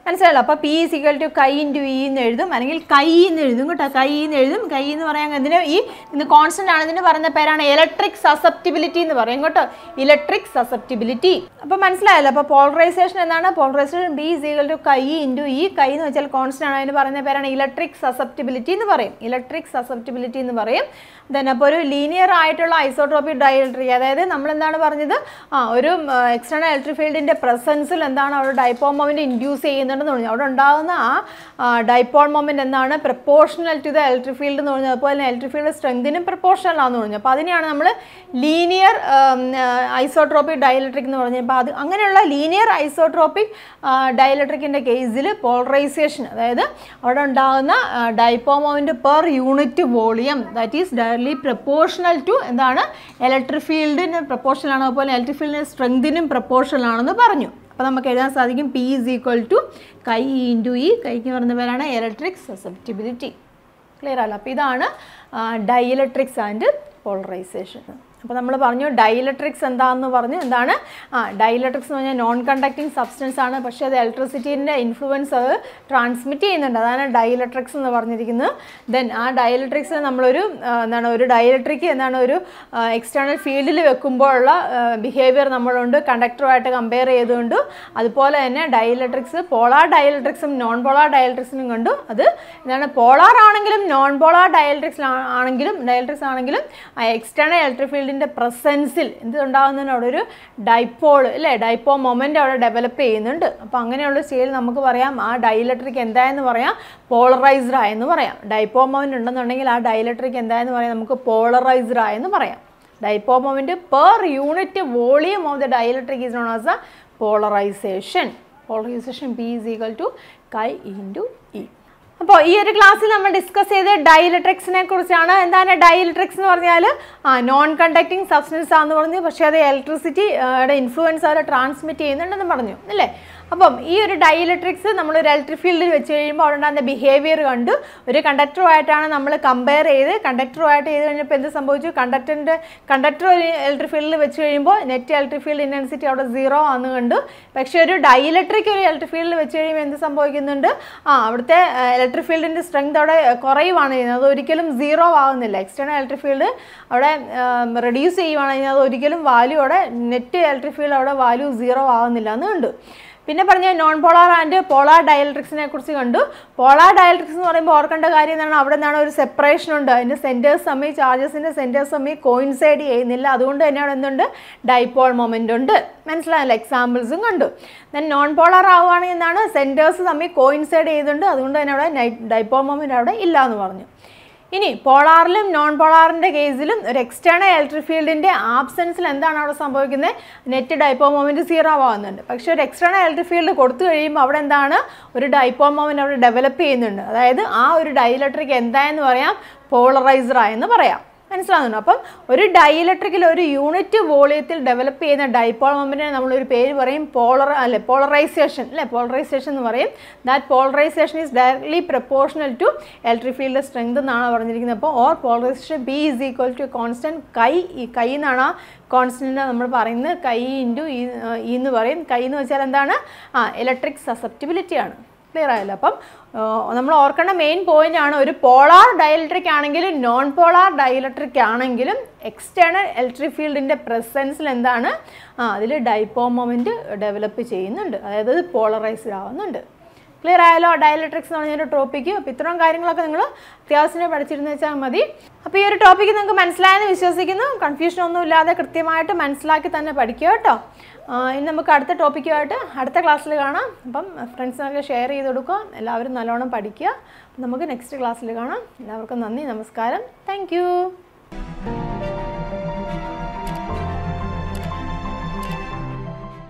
മനസ്സിലായല്ലോ. അപ്പോൾ P is equal to chi into E എന്ന് എഴുതും, അല്ലെങ്കിൽ കൈ എന്ന് എഴുതും കേട്ടോ. കൈ എന്ന് എഴുതും. കൈ എന്ന് പറയാൻ ഇതിന് ഈ ഇത് കോൺസ്റ്റന്റ് ആണ്, ഇതിന് പറയുന്ന പേരാണ് ഇലക്ട്രിക് സസെപ്റ്റിബിലിറ്റി എന്ന് പറയും കേട്ടോ. Electric susceptibility. അപ്പോൾ മനസ്സിലായല്ലോ. അപ്പോൾ പോളറൈസേഷൻ എന്താണ്? Polarisation B is equal to chi into E. Chi എന്ന് വെച്ചാൽ കോൺസ്റ്റന്റ് ആണ്, അതിന് പറയുന്ന പേരാണ് ഇലക്ട്രിക് സസെപ്റ്റിബിലിറ്റി എന്ന് പറയും. ഇലക്ട്രിക് സസെപ്റ്റിബിലിറ്റി എന്ന് പറയും. ദെൻ അപ്പോൾ ഒരു ലീനിയർ ആയിട്ടുള്ള ഐസോട്രോപിക് ഡൈഇലക്ട്രിക്, അതായത് നമ്മൾ എന്താണ് പറഞ്ഞത്, ആ ഒരു എക്സ്റ്റേണൽ ഇലക്ട്രിക് ഫീൽഡിൻ്റെ പ്രസൻസിൽ എന്താണ് അവിടെ ഡൈപോൾ മൊമെൻറ്റ് ഇൻഡ്യൂസ് ചെയ്യുന്നുണ്ടെന്ന് പറഞ്ഞു. അവിടെ ഉണ്ടാകുന്ന ആ ഡൈപോൾ മൊമെൻറ്റ് എന്താണ്? Proportional to the electric field എന്ന് പറഞ്ഞു. അതുപോലെ തന്നെ ഇലക്ട്രിക് ഫീൽഡ് സ്ട്രെങ്തിനും പ്രപ്പോർഷണൽ ആണെന്ന് പറഞ്ഞു. അപ്പോൾ അതിനെയാണ് നമ്മൾ ലീനിയർ ഐസോട്രോപിക് ഡൈഇലക്ട്രിക് എന്ന് പറഞ്ഞത്. അപ്പോൾ അത് അങ്ങനെയുള്ള ലീനിയർ ഐസോട്രോപിക് ഡൈഇലക്ട്രിക്കിൻ്റെ കേസിൽ പോളറൈസേഷൻ, അതായത് അവിടെ ഉണ്ടാകുന്ന dipole moment per unit volume that is directly proportional to എന്താണ്? ഇലക്ട്രിക് ഫീൽഡിന് പ്രപ്പോർഷണൽ ആണ്, അതുപോലെ ഇലക്ട്രിക് ഫീൽഡിൻ്റെ സ്ട്രെങ്തിനും പ്രപ്പോർഷണൽ ആണെന്ന് പറഞ്ഞു. അപ്പോൾ നമുക്ക് എഴുതാൻ സാധിക്കും P is equal to chi into E. കൈക്ക് പറയുന്ന പേരാണ് ഇലക്ട്രിക് സസെപ്റ്റിബിലിറ്റി. ക്ലിയർ ആണല്ലോ. അപ്പോൾ ഇതാണ് ഡൈഇലക്ട്രിക്സ് ആൻഡ് പോളറൈസേഷൻ. അപ്പോൾ നമ്മൾ പറഞ്ഞു ഡൈഇലക്ട്രിക്സ് എന്താണെന്ന് പറഞ്ഞു. എന്താണ്? ആ ഡൈഇലക്ട്രിക്സ് എന്ന് പറഞ്ഞാൽ നോൺ കണ്ടക്റ്റിംഗ് സബ്സ്റ്റൻസ് ആണ്, പക്ഷേ അത് ഇലക്ട്രിസിറ്റീൻ്റെ ഇൻഫ്ലുവൻസ് അത് ട്രാൻസ്മിറ്റ് ചെയ്യുന്നുണ്ട്. അതാണ് ഡൈഇലക്ട്രിക്സ് എന്ന് പറഞ്ഞിരിക്കുന്നത്. ദെൻ ആ ഡൈഇലക്ട്രിക്സിന് നമ്മളൊരു എന്താണ് ഒരു ഡൈഇലക്ട്രിക് എന്താണ് ഒരു എക്സ്റ്റേണൽ ഫീൽഡിൽ വെക്കുമ്പോഴുള്ള ബിഹേവിയർ നമ്മളുണ്ട് കണ്ടക്ടറുമായിട്ട് കമ്പയർ ചെയ്തുകൊണ്ട്. അതുപോലെ തന്നെ ഡൈഇലക്ട്രിക്സ് പോളാർ ഡൈഇലക്ട്രിക്സും നോൺ പോളാർ ഡൈഇലക്ട്രിക്സിനും കണ്ടു. അത് എന്താണ് പോളാർ ആണെങ്കിലും നോൺ പോളാർ ഡൈഇലക്ട്രിക്സ് ആണെങ്കിലും ഡൈഇലക്ട്രിക്സ് ആണെങ്കിലും എക്സ്റ്റേണൽ ഇലക്ട്രിക് ഫീൽഡ് പ്രസൻസിൽ എന്തുണ്ടാകുന്നതിന് അവിടെ ഒരു ഡൈപോൾ അല്ലേ ഡൈപോൾ മൊമെൻ്റ് അവിടെ ഡെവലപ്പ് ചെയ്യുന്നുണ്ട്. അപ്പോൾ അങ്ങനെയുള്ള സ്റ്റേജിൽ നമുക്ക് പറയാം ആ ഡൈഇലക്ട്രിക് എന്തായെന്ന് പറയാം? പോളറൈസ്ഡ് ആയെന്ന് പറയാം. ഡൈപോൾ മൊമെൻ്റ് ഉണ്ടെന്നുണ്ടെങ്കിൽ ആ ഡൈഇലക്ട്രിക് എന്തായെന്ന് പറയാം? നമുക്ക് പോളറൈസ്ഡ് ആയെന്ന് പറയാം. Dipole moment per unit volume of the dielectric is known as a polarisation. Polarisation P is equal to chi into E. അപ്പോൾ ഈ ഒരു ക്ലാസ്സിൽ നമ്മൾ ഡിസ്കസ് ചെയ്ത ഡൈഇലക്ട്രിക്സിനെ കുറിച്ചാണ്. എന്താണ് ഡൈഇലക്ട്രിക്സ് എന്ന് പറഞ്ഞാൽ? ആ നോൺ കണ്ടക്റ്റിംഗ് സബ്സ്റ്റൻസ് ആണെന്ന് പറഞ്ഞു, പക്ഷേ അത് ഇലക്ട്രിസിറ്റിയുടെ ഇൻഫ്ലുവൻസ് അവിടെ ട്രാൻസ്മിറ്റ് ചെയ്യുന്നുണ്ടെന്ന് പറഞ്ഞു അല്ലേ. അപ്പം ഈ ഒരു ഡൈഇലക്ട്രിക്സ് നമ്മൾ ഒരു ഇലക്ട്രിക് ഫീൽഡിൽ വെച്ച് കഴിയുമ്പോൾ അവിടെ ഉണ്ടാകുന്ന ബിഹേവിയർ കണ്ടു. ഒരു കണ്ടക്ടറുമായിട്ടാണ് നമ്മൾ കമ്പയർ ചെയ്ത് കണ്ടക്ടറുമായിട്ട് ചെയ്ത് കഴിഞ്ഞപ്പോൾ എന്ത് സംഭവിച്ചു? കണ്ടക്ടറിൻ്റെ കണ്ടക്ടർ ഒരു ഇലക്ട്രിക് ഫീൽഡിൽ വെച്ച് കഴിയുമ്പോൾ നെറ്റ് ഇലക്ട്രിക് ഫീൽഡ് ഇൻറ്റൻസിറ്റി അവിടെ സീറോ ആണെന്ന് കണ്ടു. പക്ഷേ ഒരു ഡൈഇലക്ട്രിക് ഒരു ഇലക്ട്രിക് ഫീൽഡിൽ വെച്ച് കഴിയുമ്പോൾ എന്ത് സംഭവിക്കുന്നുണ്ട്? ആ അവിടുത്തെ ഇലക്ട്രിക് ഫീൽഡിൻ്റെ സ്ട്രെങ്ത് അവിടെ കുറയുവാണ് ചെയ്യുന്നത്, അത് ഒരിക്കലും സീറോ ആകുന്നില്ല. എക്സ്റ്റേണൽ ഇലക്ട്രിക് ഫീൽഡ് അവിടെ റെഡ്യൂസ് ചെയ്യുവാണ് ചെയ്യുന്നത്, അത് ഒരിക്കലും വാല്യൂ അവിടെ നെറ്റ് ഇലക്ട്രിക് ഫീൽഡ് അവിടെ വാല്യൂ സീറോ ആകുന്നില്ല എന്ന് കണ്ടു. പിന്നെ പറഞ്ഞ നോൺ പോളാർ ആൻഡ് പോളാർ ഡൈഇലക്ട്രിക്സിനെ കുറിച്ച് കണ്ടു. പോളാർ ഡൈഇലക്ട്രിക്സ് എന്ന് പറയുമ്പോൾ ഓർക്കേണ്ട കാര്യം എന്താണ്? അവിടെ നിന്നാണ് ഒരു സെപ്പറേഷൻ ഉണ്ട്, അതിൻ്റെ സെൻറ്റേഴ്സ് തമ്മിൽ ചാർജസിൻ്റെ സെൻറ്റേഴ്സ് തമ്മിൽ കോയിൻസൈഡ് ചെയ്യുന്നില്ല, അതുകൊണ്ട് തന്നെ അവിടെ എന്തുണ്ട്? ഡൈപോൾ മൊമെൻ്റ് ഉണ്ട്. മനസ്സിലായല്ലോ? എക്സാമ്പിൾസും കണ്ടു. ദെൻ നോൺ പോളാർ ആവുകയാണെങ്കിൽ എന്താണ്? സെൻറ്റേഴ്സ് തമ്മിൽ കോയിൻസൈഡ് ചെയ്തുകൊണ്ട്, അതുകൊണ്ട് തന്നെ അവിടെ ഡൈപോൾ മൊമെൻ്റ് അവിടെ ഇല്ല എന്ന് പറഞ്ഞു. ഇനി പോളാറിലും നോൺ പോളാറിൻ്റെ കേസിലും ഒരു എക്സ്റ്റേണൽ ഇലക്ട്രിക് ഫീൽഡിൻ്റെ ആബ്സെൻസിൽ എന്താണ് അവിടെ സംഭവിക്കുന്നത്? നെറ്റ് ഡൈപോൾ മൊമെൻറ്റ് സീറോ ആവുന്നുണ്ട്. പക്ഷേ ഒരു എക്സ്റ്റേണൽ ഇലക്ട്രിക് ഫീൽഡ് കൊടുത്തു കഴിയുമ്പോൾ അവിടെ എന്താണ്? ഒരു ഡൈപോൾ മൊമെൻറ്റ് അവിടെ ഡെവലപ്പ് ചെയ്യുന്നുണ്ട്. അതായത് ആ ഒരു ഡൈഇലക്ട്രിക് എന്തായെന്ന് പറയാം? പോളറൈസ്ഡ് ആയെന്ന് പറയാം. മനസ്സിലാകുന്നുണ്ടോ? അപ്പം ഒരു ഡൈഇലക്ട്രിക്കിൽ ഒരു യൂണിറ്റ് വോളിയത്തിൽ ഡെവലപ്പ് ചെയ്യുന്ന ഡൈപോൾ മൊമെൻറ്റിനെ നമ്മളൊരു പേര് പറയും പോളർ അല്ലെ പോളറൈസേഷൻ അല്ലേ പോളറൈസേഷൻ എന്ന് പറയും. That polarization is directly proportional to electric field strength എന്നാണ് പറഞ്ഞിരിക്കുന്നത്. അപ്പോൾ or polarization B is equal to constant chi. ഈ കൈ എന്നാണ് ആ കോൺസ്റ്റൻറ്റ് നമ്മൾ പറയുന്നത്. കൈ ഇൻറ്റു ഇ എന്ന് പറയും. കൈ എന്ന് വെച്ചാൽ എന്താണ്? ആ ഇലക്ട്രിക് സസെപ്റ്റിബിലിറ്റി ആണ്. ക്ലിയർ ആയല്ലോ? അപ്പം നമ്മൾ ഓർക്കേണ്ട മെയിൻ പോയിന്റ് ആണ്, ഒരു പോളാർ ഡൈഇലക്ട്രിക് ആണെങ്കിലും നോൺ പോളാർ ഡൈഇലക്ട്രിക് ആണെങ്കിലും എക്സ്റ്റേണൽ ഇലക്ട്രിക് ഫീൽഡിൻ്റെ പ്രസൻസിൽ എന്താണ്? ആ അതിൽ ഡൈപോൾ മൊമെൻറ്റ് ഡെവലപ്പ് ചെയ്യുന്നുണ്ട്, അതായത് പോളറൈസ്ഡ് ആവുന്നുണ്ട്. ക്ലിയർ ആയാലോ? ഡൈഇലക്ട്രിക്സ് എന്ന് പറഞ്ഞൊരു ടോപ്പിക്ക്. അപ്പോൾ ഇത്രയും കാര്യങ്ങളൊക്കെ നിങ്ങൾ അത്യാവശ്യം പഠിച്ചിരുന്നു വെച്ചാൽ മതി. അപ്പോൾ ഈ ഒരു ടോപ്പിക്ക് നിങ്ങൾക്ക് മനസ്സിലായെന്ന് വിശ്വസിക്കുന്നു. കൺഫ്യൂഷൻ ഒന്നും ഇല്ലാതെ കൃത്യമായിട്ട് മനസ്സിലാക്കി തന്നെ പഠിക്കുക കേട്ടോ. ഇനി നമുക്ക് അടുത്ത ടോപ്പിക്കുമായിട്ട് അടുത്ത ക്ലാസ്സിൽ കാണാം. അപ്പം ഫ്രണ്ട്സിനൊക്കെ ഷെയർ ചെയ്ത് കൊടുക്കുക. എല്ലാവരും നല്ലോണം പഠിക്കുക. നമുക്ക് നെക്സ്റ്റ് ക്ലാസ്സിൽ കാണാം. എല്ലാവർക്കും നന്ദി, നമസ്കാരം, താങ്ക്